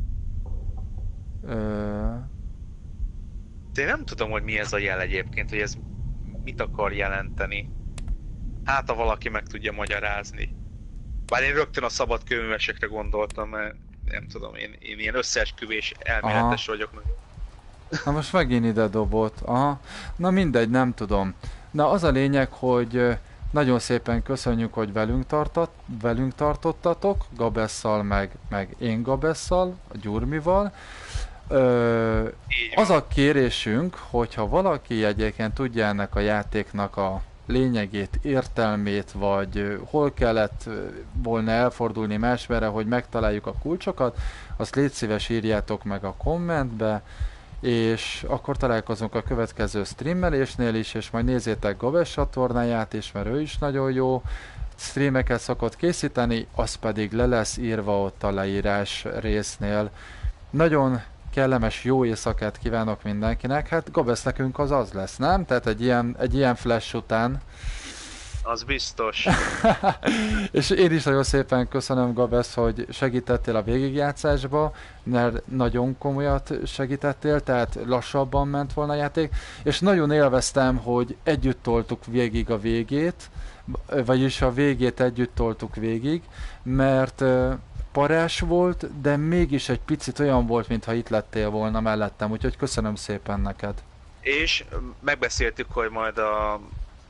Ö... De én nem tudom, hogy mi ez a jel egyébként, hogy ez mit akar jelenteni. Hát, ha valaki meg tudja magyarázni. Bár én rögtön a szabad kőművesekre gondoltam, mert nem tudom, én, én ilyen összeesküvés elméletes vagyok. Meg. Na most megint ide dobott. Aha. Na mindegy, nem tudom. Na az a lényeg, hogy ö, nagyon szépen köszönjük, hogy velünk, tartott, velünk tartottatok, Gabesszal, meg, meg én Gabesszal, a Gyurmival. Ö, Így az van. a kérésünk, hogyha valaki egyébként tudja ennek a játéknak a lényegét, értelmét, vagy ö, hol kellett ö, volna elfordulni másmerre, hogy megtaláljuk a kulcsokat, azt légy szíves írjátok meg a kommentbe, és akkor találkozunk a következő streamelésnél is, és majd nézzétek Gabes csatornáját is, mert ő is nagyon jó streameket szokott készíteni, az pedig le lesz írva ott a leírás résznél. Nagyon kellemes jó éjszakát kívánok mindenkinek, hát Gabesz nekünk az az lesz, nem? Tehát egy ilyen, egy ilyen flash után. Az biztos. És én is nagyon szépen köszönöm, Gabesz, hogy segítettél a végigjátszásba, mert nagyon komolyat segítettél, tehát lassabban ment volna a játék, és nagyon élveztem, hogy együtt toltuk végig a végét, vagyis a végét együtt toltuk végig, mert uh, parás volt, de mégis egy picit olyan volt, mintha itt lettél volna mellettem, úgyhogy köszönöm szépen neked. És megbeszéltük, hogy majd a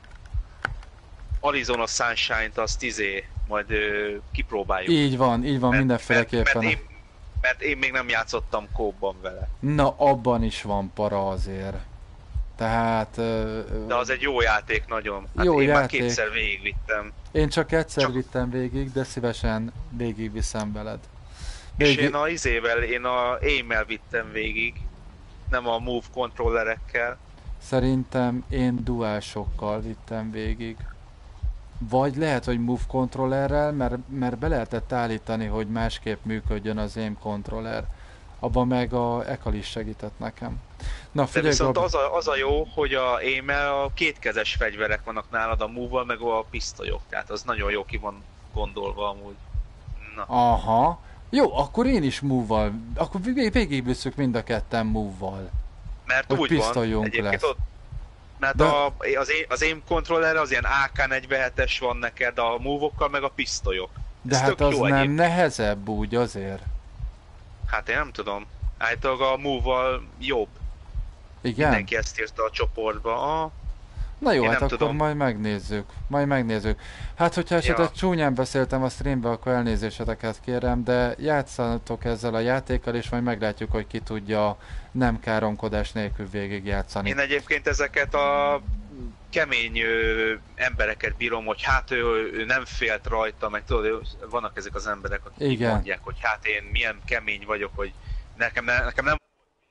Arizona Sunshine-t azt izé majd ö, kipróbáljuk. Így van, így van, mert, mindenféleképpen. Mert, mert, én, mert én még nem játszottam kópban vele. Na, abban is van para azért. Tehát... De az egy jó játék nagyon. Hát jó én játék. már kétszer végigvittem. Én csak egyszer Csak- vittem végig, de szívesen végigviszem veled. És Végig... én a izével, én a aim-mel vittem végig. Nem a move kontrollerekkel. Szerintem én dualsokkal vittem végig. Vagy lehet, hogy move controllerrel, mert, mert be lehetett állítani, hogy másképp működjön az aim controller. Abban meg a Ekal is segített nekem. Na De figyelj, viszont Gabi, az a, az a jó, hogy a aim-mel a kétkezes fegyverek vannak nálad, a move-val meg a pisztolyok. Tehát az nagyon jó ki van gondolva amúgy. Na. aha. Jó, akkor én is move-val. Akkor vég- végigvisszük mind a ketten move-val. Mert Hogy úgy van, pisztolyunk egyébként lesz. ott, mert De- a, az, aim- az aim controller az ilyen á ká negyvenhetes van neked, a move-okkal meg a pisztolyok. De Ez hát tök az jó nem egyébként. nehezebb úgy azért. Hát én nem tudom. Állítólag a move-val jobb. Igen? Mindenki ezt írta a csoportba. Ah, Na jó, Én hát nem akkor tudom. majd megnézzük. Majd megnézzük. Hát, hogyha esetleg Ja. csúnyán beszéltem a streambe, akkor elnézéseteket kérem, de játszatok ezzel a játékkal, és majd meglátjuk, hogy ki tudja nem káromkodás nélkül végigjátszani. én egyébként ezeket a kemény ö, embereket bírom, hogy hát ő, ő nem félt rajta, meg tudod, ő- vannak ezek az emberek, akik Igen. mondják, hogy hát én milyen kemény vagyok, hogy nekem, ne, nekem nem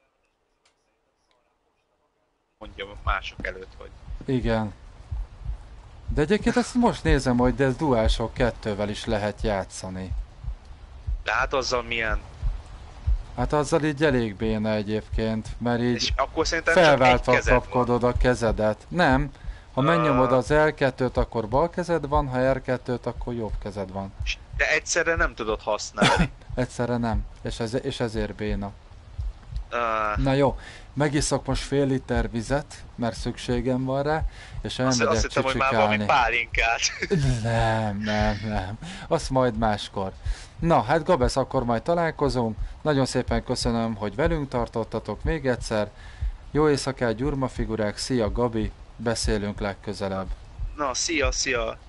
mondja mások előtt, hogy Igen. De egyébként ezt most nézem, hogy de ez DualShock kettővel is lehet játszani. de hát azzal milyen. Hát azzal így elég béna egyébként, mert így És akkor szerintem csak egy felváltva kezed van. kapkodod a kezedet. Nem, ha megnyomod az er kettőt, akkor bal kezed van, ha er kettőt, akkor jobb kezed van. De egyszerre nem tudod használni. Egyszerre nem, és, ez, és ezért béna. uh, Na jó, megiszok most fél liter vizet, mert szükségem van rá, és azt, elmegyek azt hittem, hogy már valami csicsikálni. pálinkát. Nem, nem, nem. Azt majd máskor. Na, hát Gabesz, akkor majd találkozunk. Nagyon szépen köszönöm, hogy velünk tartottatok még egyszer. Jó éjszakát, gyurmafigurák, szia Gabi, beszélünk legközelebb. Na, szia, szia.